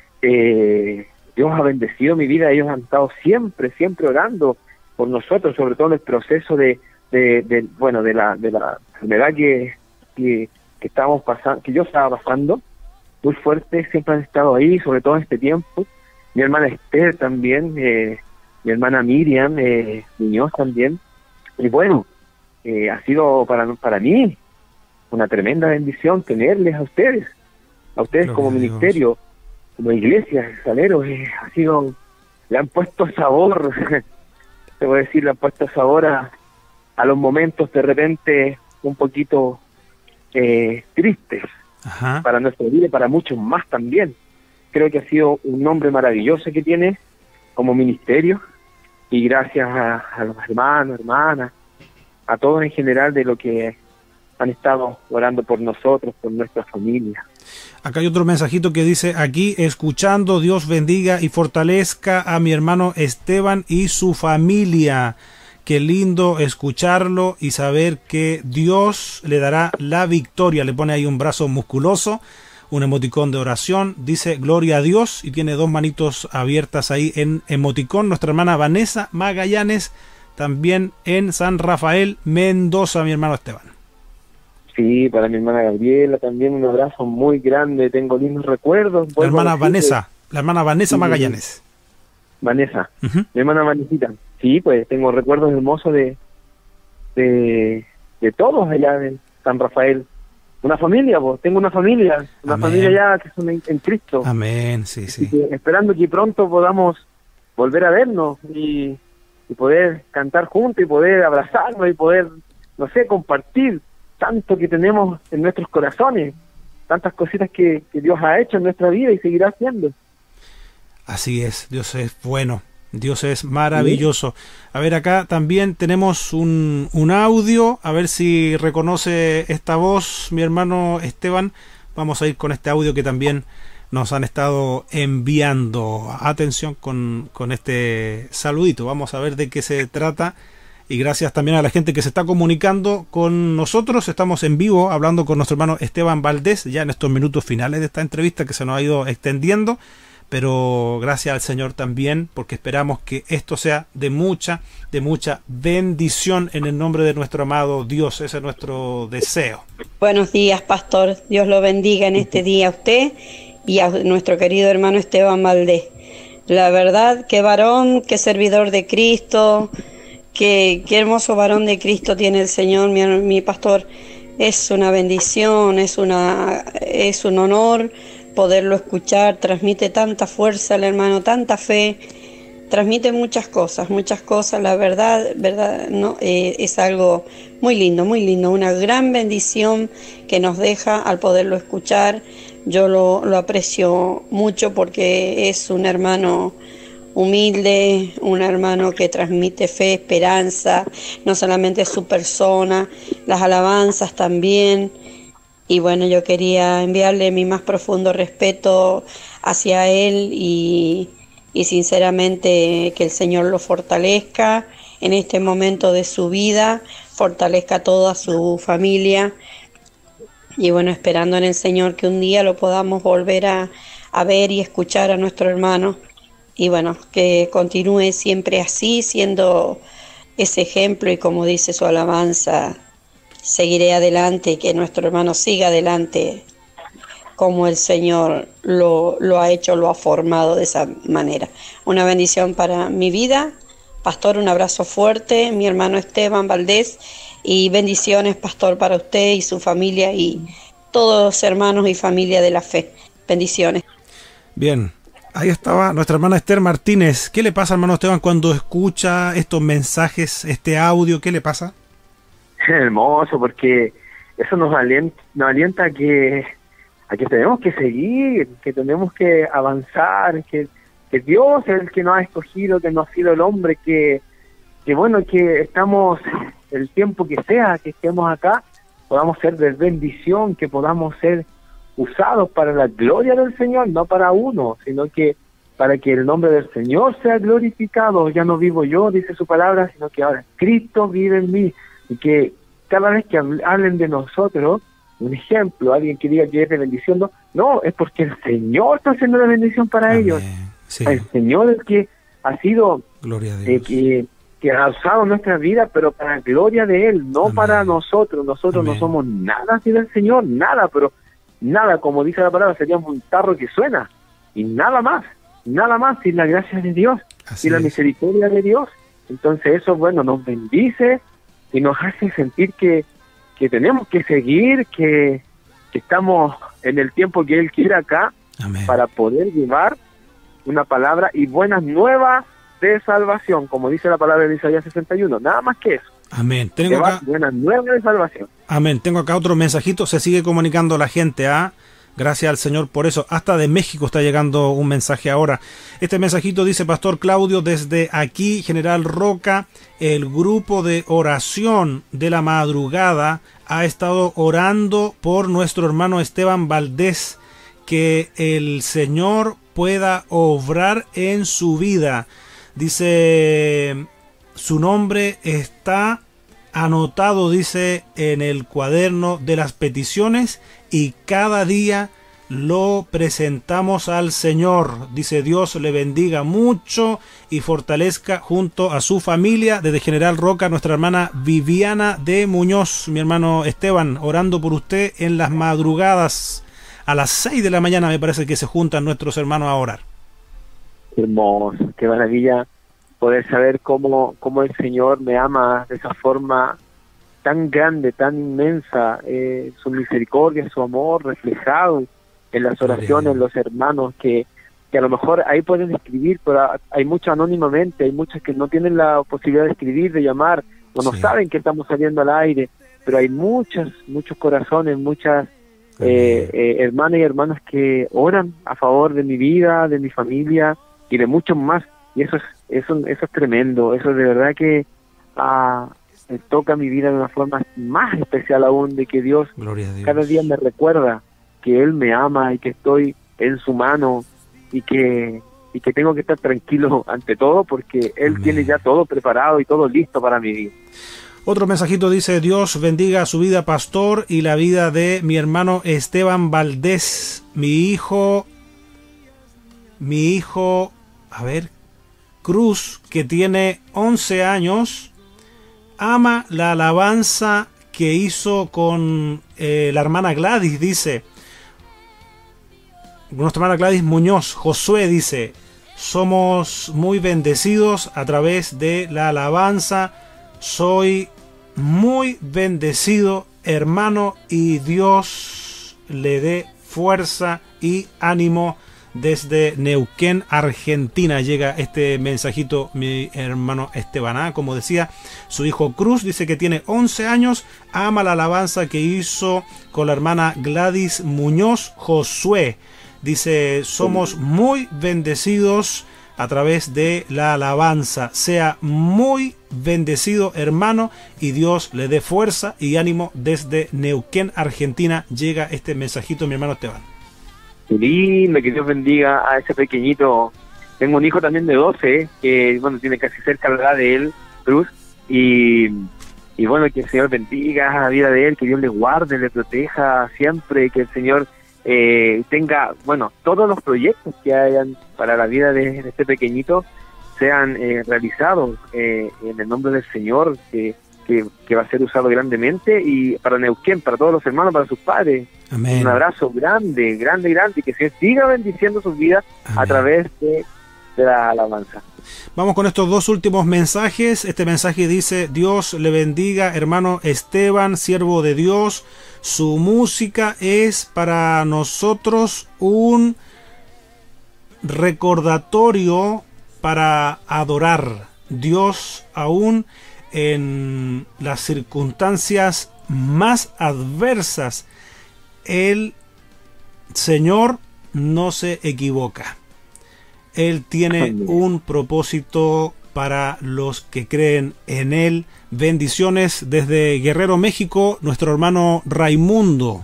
Eh, Dios ha bendecido mi vida, ellos han estado siempre, siempre orando por nosotros, sobre todo en el proceso de, de, de bueno, de la, de la enfermedad que, que, que estábamos pasando, que yo estaba pasando. Muy fuerte, siempre han estado ahí, sobre todo en este tiempo. Mi hermana Esther también, eh, mi hermana Miriam, eh, Muñoz también. Y bueno, eh, ha sido para, para mí una tremenda bendición tenerles a ustedes, a ustedes Gloria como ministerio, como iglesia, Salero, eh, ha sido, le han puesto sabor, te voy a decir, le han puesto sabor a, a los momentos de repente un poquito eh, tristes. Ajá. Para nuestra vida y para muchos más también. Creo que ha sido un nombre maravilloso que tiene como ministerio, y gracias a, a los hermanos, hermanas, a todos en general de lo que han estado orando por nosotros, por nuestra familia. Acá hay otro mensajito que dice, aquí escuchando, Dios bendiga y fortalezca a mi hermano Esteban y su familia. Qué lindo escucharlo y saber que Dios le dará la victoria. Le pone ahí un brazo musculoso, un emoticón de oración. Dice gloria a Dios y tiene dos manitos abiertas ahí en emoticón. Nuestra hermana Vanessa Magallanes, también en San Rafael, Mendoza, mi hermano Esteban. Sí, para mi hermana Gabriela también un abrazo muy grande. Tengo lindos recuerdos. La hermana Vanessa, la hermana Vanessa sí, Magallanes. Vanessa, uh-huh. Mi hermana Vanesita. Sí, pues tengo recuerdos hermosos de, de de todos allá de San Rafael. Una familia, pues, tengo una familia, una Amén. familia ya que son en, en Cristo. Amén, sí, sí. Que, esperando que pronto podamos volver a vernos y, y poder cantar juntos y poder abrazarnos y poder, no sé, compartir tanto que tenemos en nuestros corazones, tantas cositas que, que Dios ha hecho en nuestra vida y seguirá haciendo. Así es, Dios es bueno, Dios es maravilloso. A ver, acá también tenemos un, un audio, a ver si reconoce esta voz mi hermano Esteban. Vamos a ir con este audio que también nos han estado enviando. Atención con, con este saludito, vamos a ver de qué se trata. Y gracias también a la gente que se está comunicando con nosotros. Estamos en vivo hablando con nuestro hermano Esteban Valdés, ya en estos minutos finales de esta entrevista que se nos ha ido extendiendo. Pero gracias al Señor también, porque esperamos que esto sea de mucha, de mucha bendición en el nombre de nuestro amado Dios. Ese es nuestro deseo. Buenos días, pastor. Dios lo bendiga en este día a usted y a nuestro querido hermano Esteban Valdés. La verdad, qué varón, qué servidor de Cristo, qué, qué hermoso varón de Cristo tiene el Señor, mi, mi pastor. Es una bendición, es, una, es un honor poderlo escuchar, transmite tanta fuerza el hermano, tanta fe, transmite muchas cosas, muchas cosas, la verdad, verdad no eh, es algo muy lindo, muy lindo, una gran bendición que nos deja al poderlo escuchar. Yo lo, lo aprecio mucho porque es un hermano humilde, un hermano que transmite fe, esperanza, no solamente su persona, las alabanzas también. Y bueno, yo quería enviarle mi más profundo respeto hacia él y, y sinceramente que el Señor lo fortalezca en este momento de su vida, fortalezca a toda su familia. Y bueno, esperando en el Señor que un día lo podamos volver a, a ver y escuchar a nuestro hermano. Y bueno, que continúe siempre así, siendo ese ejemplo y como dice su alabanza, seguiré adelante y que nuestro hermano siga adelante como el Señor lo, lo ha hecho, lo ha formado de esa manera. Una bendición para mi vida. Pastor, un abrazo fuerte, mi hermano Esteban Valdés, y bendiciones, pastor, para usted y su familia y todos los hermanos y familia de la fe. Bendiciones. Bien, ahí estaba nuestra hermana Esther Martínez. ¿Qué le pasa, hermano Esteban, cuando escucha estos mensajes, este audio? ¿Qué le pasa? Hermoso, porque eso nos alienta, nos alienta a que, a que tenemos que seguir, que tenemos que avanzar, que, que Dios es el que nos ha escogido, que no ha sido el hombre, que, que bueno, que estamos el tiempo que sea, que estemos acá, podamos ser de bendición, que podamos ser usados para la gloria del Señor, no para uno, sino que para que el nombre del Señor sea glorificado. Ya no vivo yo, dice su palabra, sino que ahora Cristo vive en mí. Y que cada vez que hablen de nosotros, un ejemplo, alguien que diga que es de bendición, no, no, es porque el Señor está haciendo la bendición para Amén. ellos. Sí. El Señor es el que ha sido, Gloria a Dios. eh, que, que ha usado nuestra vida, pero para la gloria de Él, no Amén. para nosotros. Nosotros Amén. no somos nada sin el Señor, nada, pero nada, como dice la palabra, seríamos un tarro que suena, y nada más, nada más, sin la gracia de Dios, Así y la es. misericordia de Dios. Entonces eso, bueno, nos bendice y nos hace sentir que, que tenemos que seguir, que, que estamos en el tiempo que Él quiere acá, Amén. para poder llevar una palabra y buenas nuevas de salvación, como dice la palabra de Isaías sesenta y uno, nada más que eso. Amén. Tengo Llevar acá, buenas nuevas de salvación. amén. Tengo acá otro mensajito. Se sigue comunicando la gente. ¿ah? Gracias al Señor por eso. Hasta de México está llegando un mensaje ahora. Este mensajito dice: Pastor Claudio, desde aquí, General Roca, el grupo de oración de la madrugada ha estado orando por nuestro hermano Esteban Valdés, que el Señor pueda obrar en su vida. Dice, su nombre está anotado, dice, en el cuaderno de las peticiones y cada día lo presentamos al Señor. Dice, Dios le bendiga mucho y fortalezca junto a su familia. Desde General Roca, nuestra hermana Viviana de Muñoz, mi hermano Esteban, orando por usted en las madrugadas. A las seis de la mañana me parece que se juntan nuestros hermanos a orar. Hermoso, qué maravilla poder saber cómo, cómo el Señor me ama de esa forma tan grande, tan inmensa, eh, su misericordia, su amor reflejado en las oraciones, los hermanos que, que a lo mejor ahí pueden escribir, pero hay muchos anónimamente, hay muchos que no tienen la posibilidad de escribir, de llamar, o no sí. saben que estamos saliendo al aire, pero hay muchos, muchos corazones, muchas eh, eh, hermanas y hermanos que oran a favor de mi vida, de mi familia y de muchos más, y eso es, eso, eso es tremendo, eso de verdad que ah, toca mi vida de una forma más especial aún, de que Dios, Dios cada día me recuerda que Él me ama y que estoy en su mano y que y que tengo que estar tranquilo ante todo porque Él Amén. Tiene ya todo preparado y todo listo para mi vida. Otro mensajito dice: Dios bendiga su vida, pastor, y la vida de mi hermano Esteban Valdés, mi hijo, mi hijo, a ver, Cruz, que tiene once años, ama la alabanza que hizo con eh, la hermana Gladys, dice, nuestra hermana Gladys Muñoz. Josué dice: somos muy bendecidos a través de la alabanza, soy muy bendecido, hermano, y Dios le dé fuerza y ánimo. Desde Neuquén, Argentina, llega este mensajito mi hermano Esteban. ¿Ah? Como decía, su hijo Cruz dice que tiene once años, ama la alabanza que hizo con la hermana Gladys Muñoz. Josué dice: somos muy bendecidos a través de la alabanza. Sea muy bendecido, hermano, y Dios le dé fuerza y ánimo. Desde Neuquén, Argentina, llega este mensajito mi hermano Esteban. Qué lindo, que Dios bendiga a ese pequeñito. Tengo un hijo también de doce, que bueno, tiene casi cerca la edad de él, Cruz, y, y bueno, que el Señor bendiga la vida de él, que Dios le guarde, le proteja siempre, que el Señor eh, tenga, bueno, todos los proyectos que hayan para la vida de, de este pequeñito sean eh, realizados eh, en el nombre del Señor, que, que, que va a ser usado grandemente, y para Neuquén, para todos los hermanos, para sus padres. Amén. Un abrazo grande, grande, grande, y que se siga bendiciendo sus vidas Amén. A través de, de la alabanza. Vamos con estos dos últimos mensajes. Este mensaje dice: Dios le bendiga, hermano Esteban, siervo de Dios. Su música es para nosotros un recordatorio para adorar Dios aún en las circunstancias más adversas. El Señor no se equivoca. Él tiene un propósito para los que creen en Él. Bendiciones desde Guerrero, México, nuestro hermano Raimundo.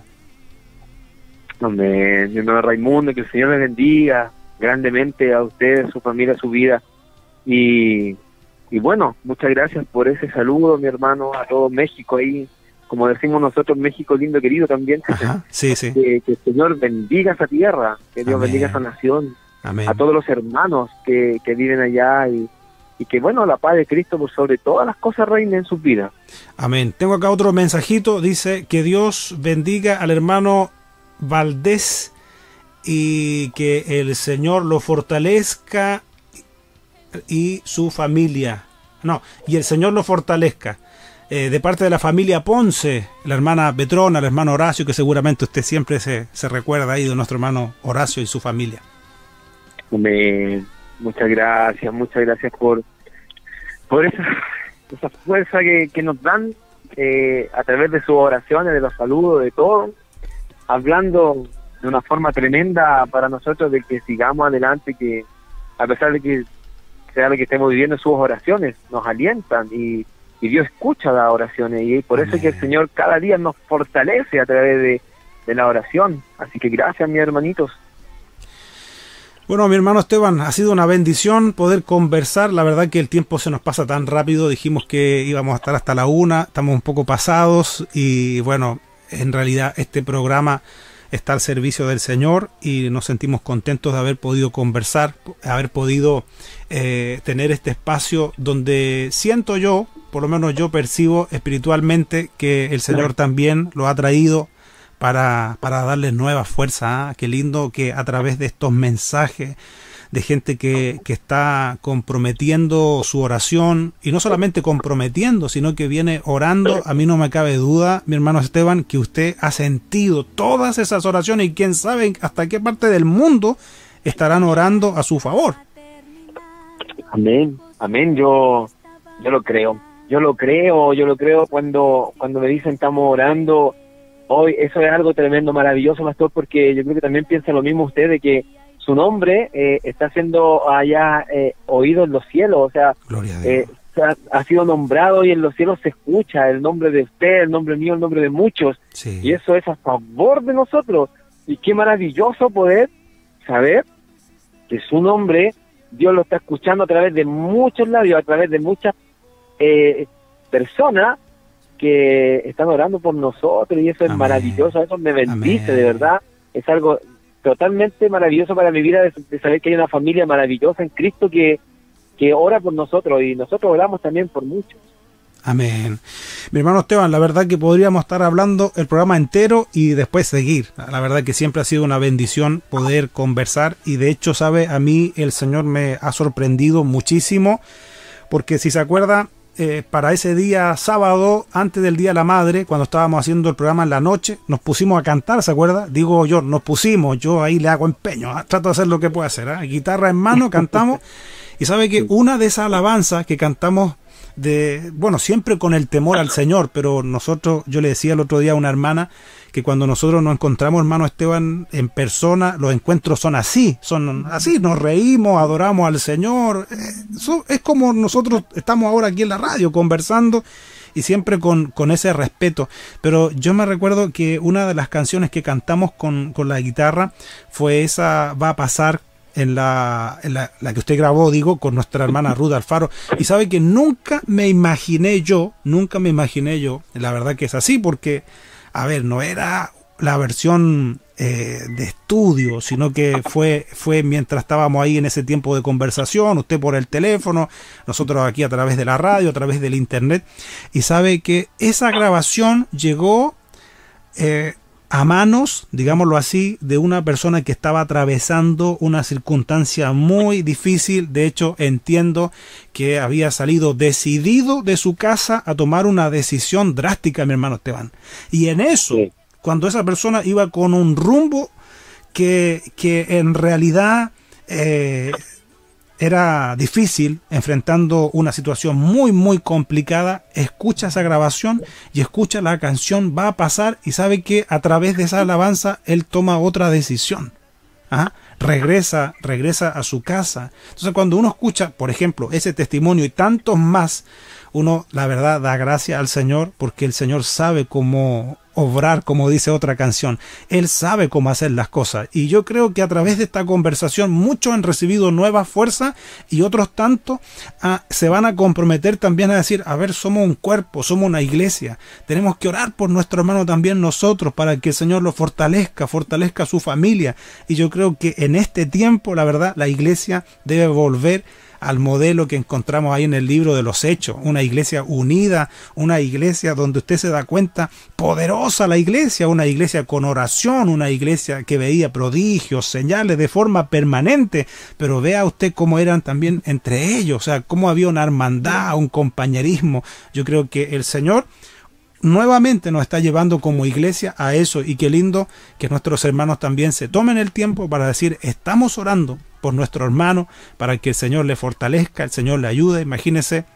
Amén, mi hermano Raimundo, que el Señor le bendiga grandemente a usted, a su familia, a su vida. Y, y bueno, muchas gracias por ese saludo, mi hermano, a todo México ahí. Como decimos nosotros, México lindo, querido también. Ajá, sí, sí. Que, que el Señor bendiga esa tierra, que Dios Amén. Bendiga esa nación. Amén. A todos los hermanos que, que viven allá y, y que, bueno, la paz de Cristo por sobre todas las cosas reine en sus vidas. Amén. Tengo acá otro mensajito, dice: que Dios bendiga al hermano Valdés y que el Señor lo fortalezca y su familia. No, y el Señor lo fortalezca. Eh, de parte de la familia Ponce, la hermana Petrona, el hermano Horacio, que seguramente usted siempre se, se recuerda ahí de nuestro hermano Horacio y su familia. Amén. Muchas gracias, muchas gracias por por esa, esa fuerza que, que nos dan eh, a través de sus oraciones, de los saludos, de todo, hablando de una forma tremenda para nosotros de que sigamos adelante, que a pesar de que sea lo que estemos viviendo, sus oraciones nos alientan y Y Dios escucha las oraciones, y por Amén. Eso es que el Señor cada día nos fortalece a través de, de la oración. Así que gracias, mis hermanitos. Bueno, mi hermano Esteban, ha sido una bendición poder conversar. La verdad que el tiempo se nos pasa tan rápido. Dijimos que íbamos a estar hasta la una, estamos un poco pasados y bueno, en realidad este programa está al servicio del Señor y nos sentimos contentos de haber podido conversar, haber podido eh, tener este espacio donde siento yo, por lo menos yo percibo espiritualmente que el Señor también lo ha traído para, para darles nueva fuerza. ¿eh? Qué lindo que a través de estos mensajes de gente que, que está comprometiendo su oración, y no solamente comprometiendo, sino que viene orando. A mí no me cabe duda, mi hermano Esteban, que usted ha sentido todas esas oraciones, y quién sabe hasta qué parte del mundo estarán orando a su favor. Amén, amén, yo, yo lo creo, yo lo creo, yo lo creo cuando, cuando me dicen estamos orando hoy. Eso es algo tremendo, maravilloso, pastor, porque yo creo que también piensa lo mismo usted, de que su nombre eh, está siendo allá eh, oído en los cielos, o sea, eh, ha, ha sido nombrado y en los cielos se escucha el nombre de usted, el nombre mío, el nombre de muchos, sí. Y eso es a favor de nosotros. Y qué maravilloso poder saber que su nombre Dios lo está escuchando a través de muchos labios, a través de muchas eh, personas que están orando por nosotros, y eso es Amén. Maravilloso, eso me bendice. Amén. De verdad, es algo totalmente maravilloso para mi vida, de, de saber que hay una familia maravillosa en Cristo que, que ora por nosotros, y nosotros oramos también por muchos. Amén. Mi hermano Esteban, la verdad que podríamos estar hablando el programa entero y después seguir. La verdad que siempre ha sido una bendición poder conversar, y de hecho, sabe, a mí el Señor me ha sorprendido muchísimo, porque si se acuerda, eh, para ese día sábado, antes del Día de la Madre, cuando estábamos haciendo el programa en la noche, nos pusimos a cantar, ¿se acuerda? Digo yo, nos pusimos, yo ahí le hago empeño, ¿eh? Trato de hacer lo que puedo hacer, ¿eh? Guitarra en mano, cantamos, y sabe que una de esas alabanzas que cantamos, de bueno, siempre con el temor al Señor, pero nosotros, yo le decía el otro día a una hermana que cuando nosotros nos encontramos, hermano Esteban, en persona, los encuentros son así, son así, nos reímos, adoramos al Señor, eso es como nosotros estamos ahora aquí en la radio conversando, y siempre con, con ese respeto. Pero yo me recuerdo que una de las canciones que cantamos con, con la guitarra fue esa, Va a pasar, en la, en la, la que usted grabó, digo, con nuestra hermana Ruth Alfaro. Y sabe que nunca me imaginé yo, nunca me imaginé yo, la verdad que es así, porque, a ver, no era la versión eh, de estudio, sino que fue, fue mientras estábamos ahí en ese tiempo de conversación, usted por el teléfono, nosotros aquí a través de la radio, a través del internet, y sabe que esa grabación llegó eh, a manos, digámoslo así, de una persona que estaba atravesando una circunstancia muy difícil. De hecho, entiendo que había salido decidido de su casa a tomar una decisión drástica, mi hermano Esteban. Y en eso, sí. Cuando esa persona iba con un rumbo que, que en realidad eh, era difícil, enfrentando una situación muy muy complicada, escucha esa grabación y escucha la canción Va a pasar, y sabe que a través de esa alabanza él toma otra decisión. ¿Ah? regresa regresa a su casa. Entonces, cuando uno escucha, por ejemplo, ese testimonio y tantos más, uno, la verdad, da gracias al Señor, porque el Señor sabe cómo obrar, como dice otra canción. Él sabe cómo hacer las cosas, y yo creo que a través de esta conversación muchos han recibido nuevas fuerzas, y otros tantos ah, se van a comprometer también a decir, a ver, somos un cuerpo, somos una iglesia, tenemos que orar por nuestro hermano también nosotros, para que el Señor lo fortalezca, fortalezca a su familia. Y yo creo que en este tiempo, la verdad, la iglesia debe volver al modelo que encontramos ahí en el libro de los Hechos, una iglesia unida, una iglesia donde usted se da cuenta, poderosa la iglesia, una iglesia con oración, una iglesia que veía prodigios, señales de forma permanente, pero vea usted cómo eran también entre ellos, o sea, cómo había una hermandad, un compañerismo. Yo creo que el Señor nuevamente nos está llevando como iglesia a eso, y qué lindo que nuestros hermanos también se tomen el tiempo para decir, estamos orando por nuestro hermano, para que el Señor le fortalezca, el Señor le ayude. Imagínense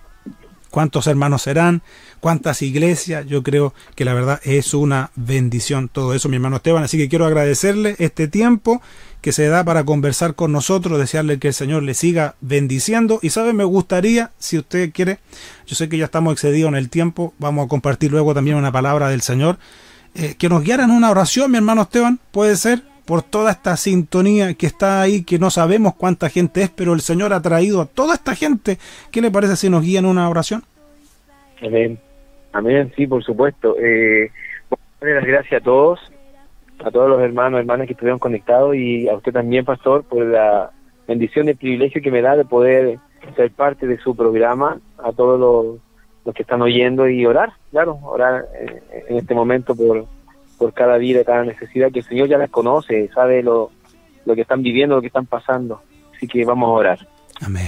cuántos hermanos serán, cuántas iglesias. Yo creo que la verdad es una bendición todo eso, mi hermano Esteban. Así que quiero agradecerle este tiempo que se da para conversar con nosotros, desearle que el Señor le siga bendiciendo. Y sabe, me gustaría, si usted quiere, yo sé que ya estamos excedidos en el tiempo, vamos a compartir luego también una palabra del Señor, eh, que nos guiaran una oración, mi hermano Esteban, puede ser, por toda esta sintonía que está ahí, que no sabemos cuánta gente es, pero el Señor ha traído a toda esta gente. ¿Qué le parece si nos guían una oración? Amén, amén, sí, por supuesto. Eh, darle las gracias a todos, a todos los hermanos, hermanas que estuvieron conectados, y a usted también, pastor, por la bendición y el privilegio que me da de poder ser parte de su programa, a todos los, los que están oyendo, y orar, claro, orar en, en este momento por, por cada vida, cada necesidad, que el Señor ya las conoce, sabe lo, lo que están viviendo, lo que están pasando. Así que vamos a orar. Amén.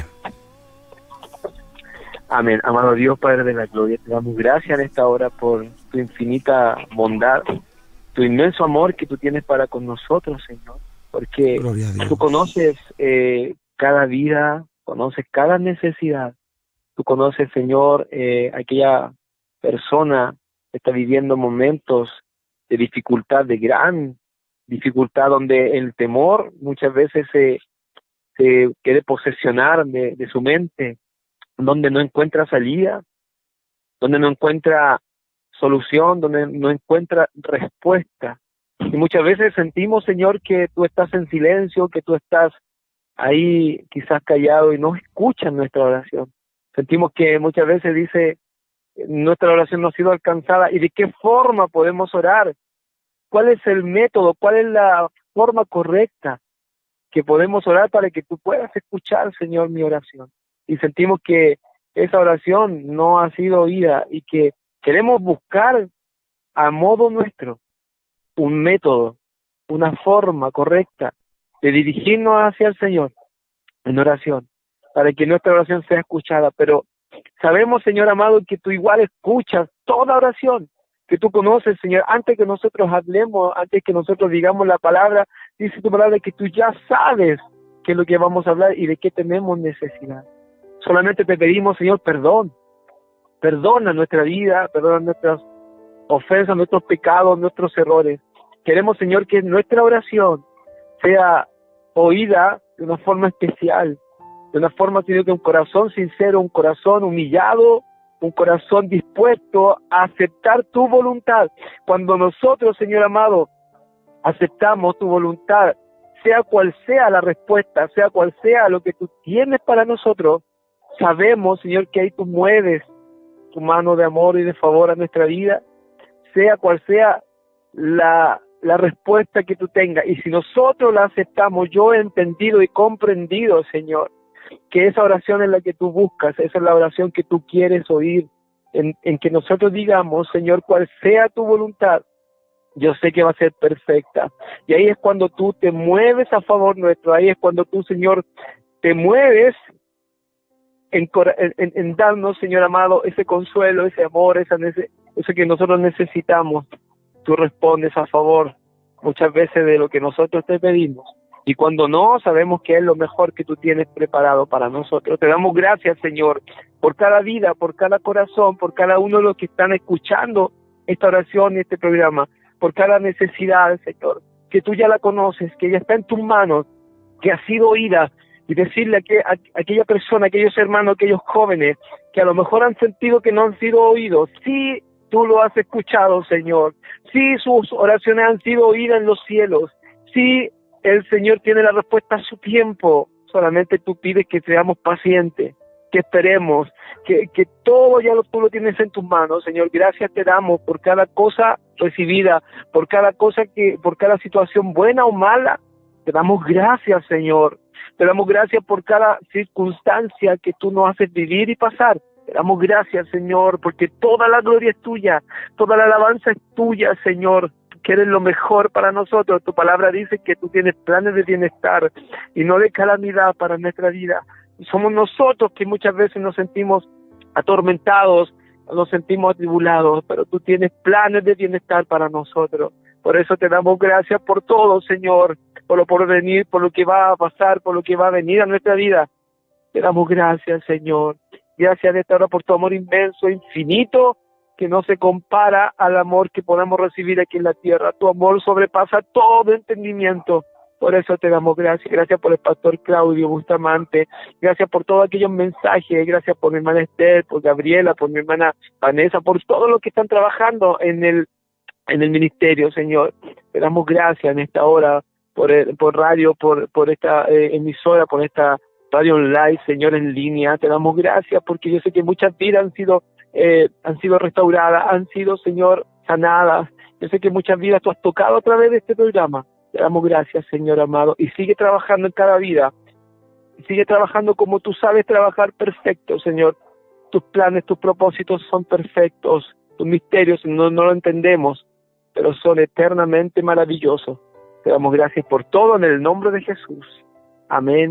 Amén. Amado Dios, Padre de la gloria, te damos gracias en esta hora por tu infinita bondad, tu inmenso amor que tú tienes para con nosotros, Señor, porque tú conoces eh, cada vida, conoces cada necesidad. Tú conoces, Señor, eh, aquella persona que está viviendo momentos de dificultad, de gran dificultad, donde el temor muchas veces se, se quiere posesionar de, de su mente, donde no encuentra salida, donde no encuentra solución, donde no encuentra respuesta. Y muchas veces sentimos, Señor, que tú estás en silencio, que tú estás ahí quizás callado y no escuchas nuestra oración. Sentimos que muchas veces dice, nuestra oración no ha sido alcanzada. ¿Y de qué forma podemos orar? ¿Cuál es el método? ¿Cuál es la forma correcta que podemos orar para que tú puedas escuchar, Señor, mi oración? Y sentimos que esa oración no ha sido oída y que queremos buscar a modo nuestro un método, una forma correcta de dirigirnos hacia el Señor en oración, para que nuestra oración sea escuchada. Pero sabemos, Señor amado, que tú igual escuchas toda oración, que tú conoces, Señor, antes que nosotros hablemos, antes que nosotros digamos la palabra, dice tu palabra que tú ya sabes qué es lo que vamos a hablar y de qué tenemos necesidad. Solamente te pedimos, Señor, perdón. Perdona nuestra vida, perdona nuestras ofensas, nuestros pecados, nuestros errores. Queremos, Señor, que nuestra oración sea oída de una forma especial, de una forma, Señor, de un corazón sincero, un corazón humillado, un corazón dispuesto a aceptar tu voluntad. Cuando nosotros, Señor amado, aceptamos tu voluntad, sea cual sea la respuesta, sea cual sea lo que tú tienes para nosotros, sabemos, Señor, que ahí tú mueves tu mano de amor y de favor a nuestra vida, sea cual sea la, la respuesta que tú tengas. Y si nosotros la aceptamos, yo he entendido y comprendido, Señor, que esa oración es la que tú buscas, esa es la oración que tú quieres oír, en, en que nosotros digamos, Señor, cual sea tu voluntad, yo sé que va a ser perfecta. Y ahí es cuando tú te mueves a favor nuestro, ahí es cuando tú, Señor, te mueves en, en, en darnos, Señor amado, ese consuelo, ese amor, esa nece, eso que nosotros necesitamos. Tú respondes a favor muchas veces de lo que nosotros te pedimos. Y cuando no, sabemos que es lo mejor que tú tienes preparado para nosotros. Te damos gracias, Señor, por cada vida, por cada corazón, por cada uno de los que están escuchando esta oración y este programa, por cada necesidad, Señor, que tú ya la conoces, que ya está en tus manos, que ha sido oída, y decirle a, que, a, a aquella persona, a aquellos hermanos, a aquellos jóvenes, que a lo mejor han sentido que no han sido oídos, sí, tú lo has escuchado, Señor, sí, sus oraciones han sido oídas en los cielos, sí, el Señor tiene la respuesta a su tiempo. Solamente tú pides que seamos pacientes, que esperemos, que, que todo ya lo, tú lo tienes en tus manos, Señor. Gracias te damos por cada cosa recibida, por cada cosa que, por cada situación buena o mala. Te damos gracias, Señor. Te damos gracias por cada circunstancia que tú nos haces vivir y pasar. Te damos gracias, Señor, porque toda la gloria es tuya, toda la alabanza es tuya, Señor. Que eres lo mejor para nosotros. Tu palabra dice que tú tienes planes de bienestar y no de calamidad para nuestra vida. Y somos nosotros que muchas veces nos sentimos atormentados, nos sentimos atribulados, pero tú tienes planes de bienestar para nosotros. Por eso te damos gracias por todo, Señor, por lo por venir, por lo que va a pasar, por lo que va a venir a nuestra vida. Te damos gracias, Señor. Gracias de esta hora por tu amor inmenso, infinito, que no se compara al amor que podamos recibir aquí en la tierra. Tu amor sobrepasa todo entendimiento. Por eso te damos gracias. Gracias por el pastor Claudio Bustamante. Gracias por todos aquellos mensajes. Gracias por mi hermana Esther, por Gabriela, por mi hermana Vanessa, por todos los que están trabajando en el en el ministerio, Señor. Te damos gracias en esta hora por, el, por radio, por, por esta eh, emisora, por esta radio online, Señor, en línea. Te damos gracias porque yo sé que muchas vidas han sido Eh, han sido restauradas, han sido, Señor, sanadas. Yo sé que muchas vidas tú has tocado a través de este programa. Te damos gracias, Señor amado, y sigue trabajando en cada vida. Sigue trabajando como tú sabes trabajar perfecto, Señor. Tus planes, tus propósitos son perfectos. Tus misterios no, no lo entendemos, pero son eternamente maravillosos. Te damos gracias por todo en el nombre de Jesús. Amén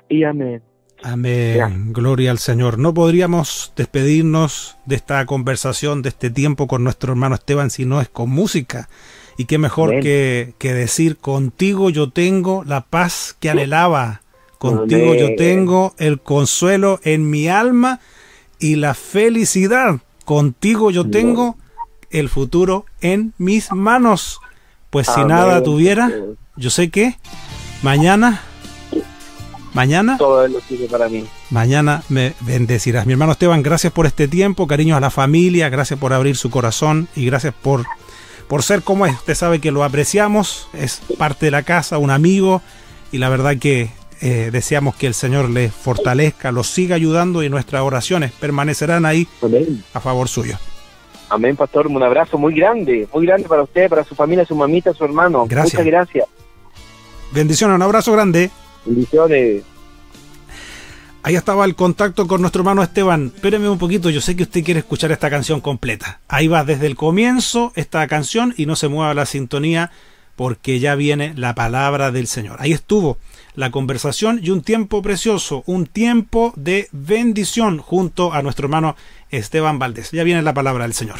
y amén. Amén. Ya. Gloria al Señor. No podríamos despedirnos de esta conversación, de este tiempo con nuestro hermano Esteban, si no es con música. Y qué mejor que, que decir: contigo yo tengo la paz que anhelaba, contigo Amén. yo tengo el consuelo en mi alma y la felicidad, contigo yo tengo el futuro en mis manos. Pues si Amén. nada tuviera, yo sé que mañana, mañana, Todo es lo que para mí. mañana me bendecirás. Mi hermano Esteban, gracias por este tiempo, cariños a la familia, gracias por abrir su corazón y gracias por, por ser como es. Usted sabe que lo apreciamos, es parte de la casa, un amigo, y la verdad que eh, deseamos que el Señor le fortalezca, lo siga ayudando y nuestras oraciones permanecerán ahí Amén. a favor suyo. Amén, pastor. Un abrazo muy grande, muy grande para usted, para su familia, su mamita, su hermano. Gracias. Muchas gracias. Bendiciones, un abrazo grande. Bendiciones. Ahí estaba el contacto con nuestro hermano Esteban. Espéreme un poquito, yo sé que usted quiere escuchar esta canción completa. Ahí va desde el comienzo esta canción y no se mueva la sintonía porque ya viene la palabra del Señor. Ahí estuvo la conversación y un tiempo precioso, un tiempo de bendición junto a nuestro hermano Esteban Valdés. Ya viene la palabra del Señor.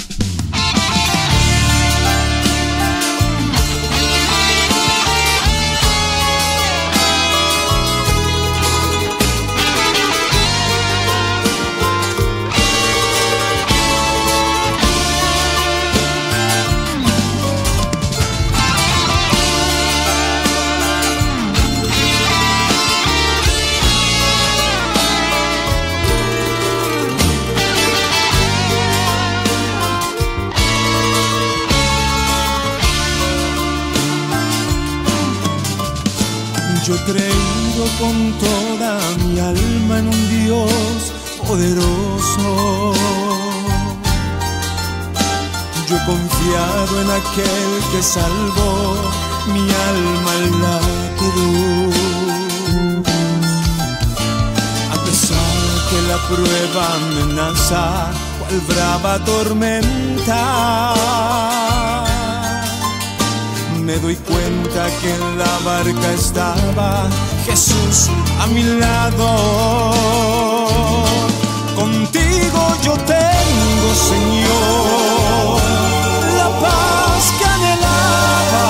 Yo he creído con toda mi alma en un Dios poderoso. Yo he confiado en aquel que salvó mi alma en la cruz. A pesar que la prueba amenaza, cual brava tormenta, me doy cuenta que en la barca estaba Jesús a mi lado. Contigo yo tengo, Señor, la paz que anhelaba.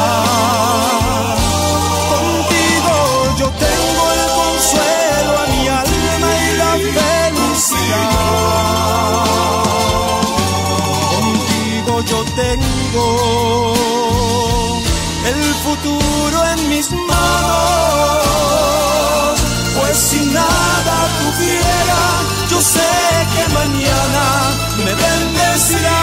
Contigo yo tengo el consuelo a mi alma y la felicidad. Contigo yo tengo el futuro en mis manos, pues si nada tuviera, yo sé que mañana me bendecirá.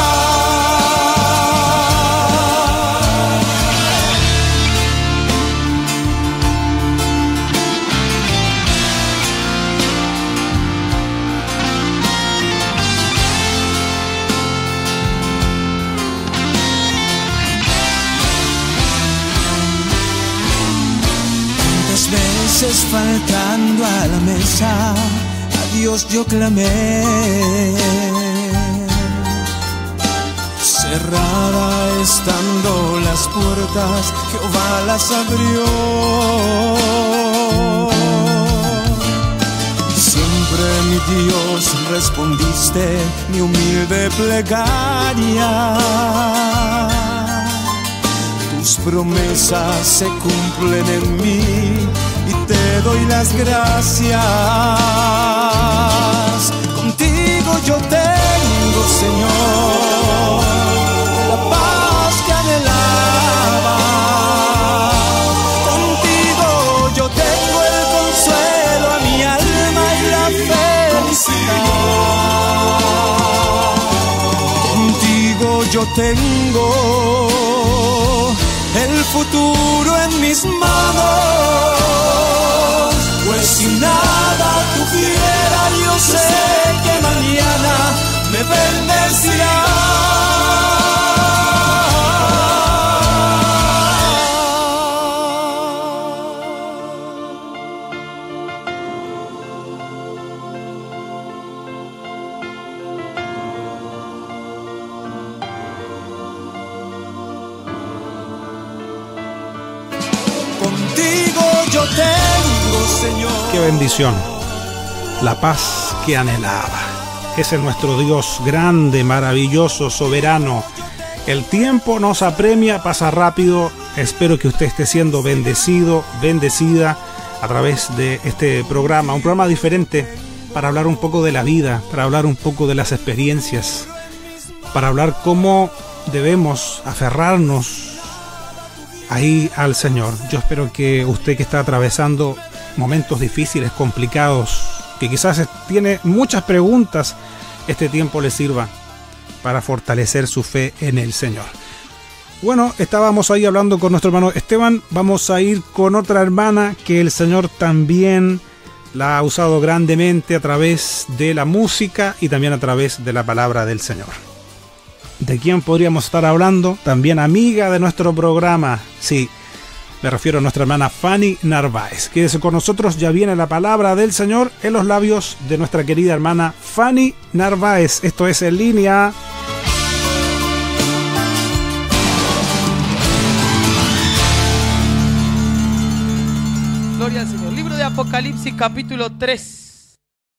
Veces faltando a la mesa, a Dios yo clamé. Cerrada estando las puertas, Jehová las abrió. Siempre, mi Dios, respondiste mi humilde plegaria. Tus promesas se cumplen en mí y te doy las gracias. Contigo yo tengo, Señor, la paz que anhelaba. Contigo yo tengo el consuelo a mi alma y la felicidad. Contigo yo tengo el futuro en mis manos, pues si nada tuviera, yo sé que mañana me bendecirá. Contigo yo tengo, Señor. Qué bendición. La paz que anhelaba. Ese es nuestro Dios grande, maravilloso, soberano. El tiempo nos apremia, pasa rápido. Espero que usted esté siendo bendecido, bendecida a través de este programa. Un programa diferente para hablar un poco de la vida, para hablar un poco de las experiencias, para hablar cómo debemos aferrarnos ahí al Señor. Yo espero que usted que está atravesando momentos difíciles, complicados, que quizás tiene muchas preguntas, este tiempo le sirva para fortalecer su fe en el Señor. Bueno, estábamos ahí hablando con nuestro hermano Esteban. Vamos a ir con otra hermana que el Señor también la ha usado grandemente a través de la música y también a través de la palabra del Señor. ¿De quién podríamos estar hablando? También amiga de nuestro programa. Sí, me refiero a nuestra hermana Fanny Narváez. Quédese con nosotros, ya viene la palabra del Señor en los labios de nuestra querida hermana Fanny Narváez. Esto es En Línea. Gloria al Señor. Libro de Apocalipsis, capítulo tres.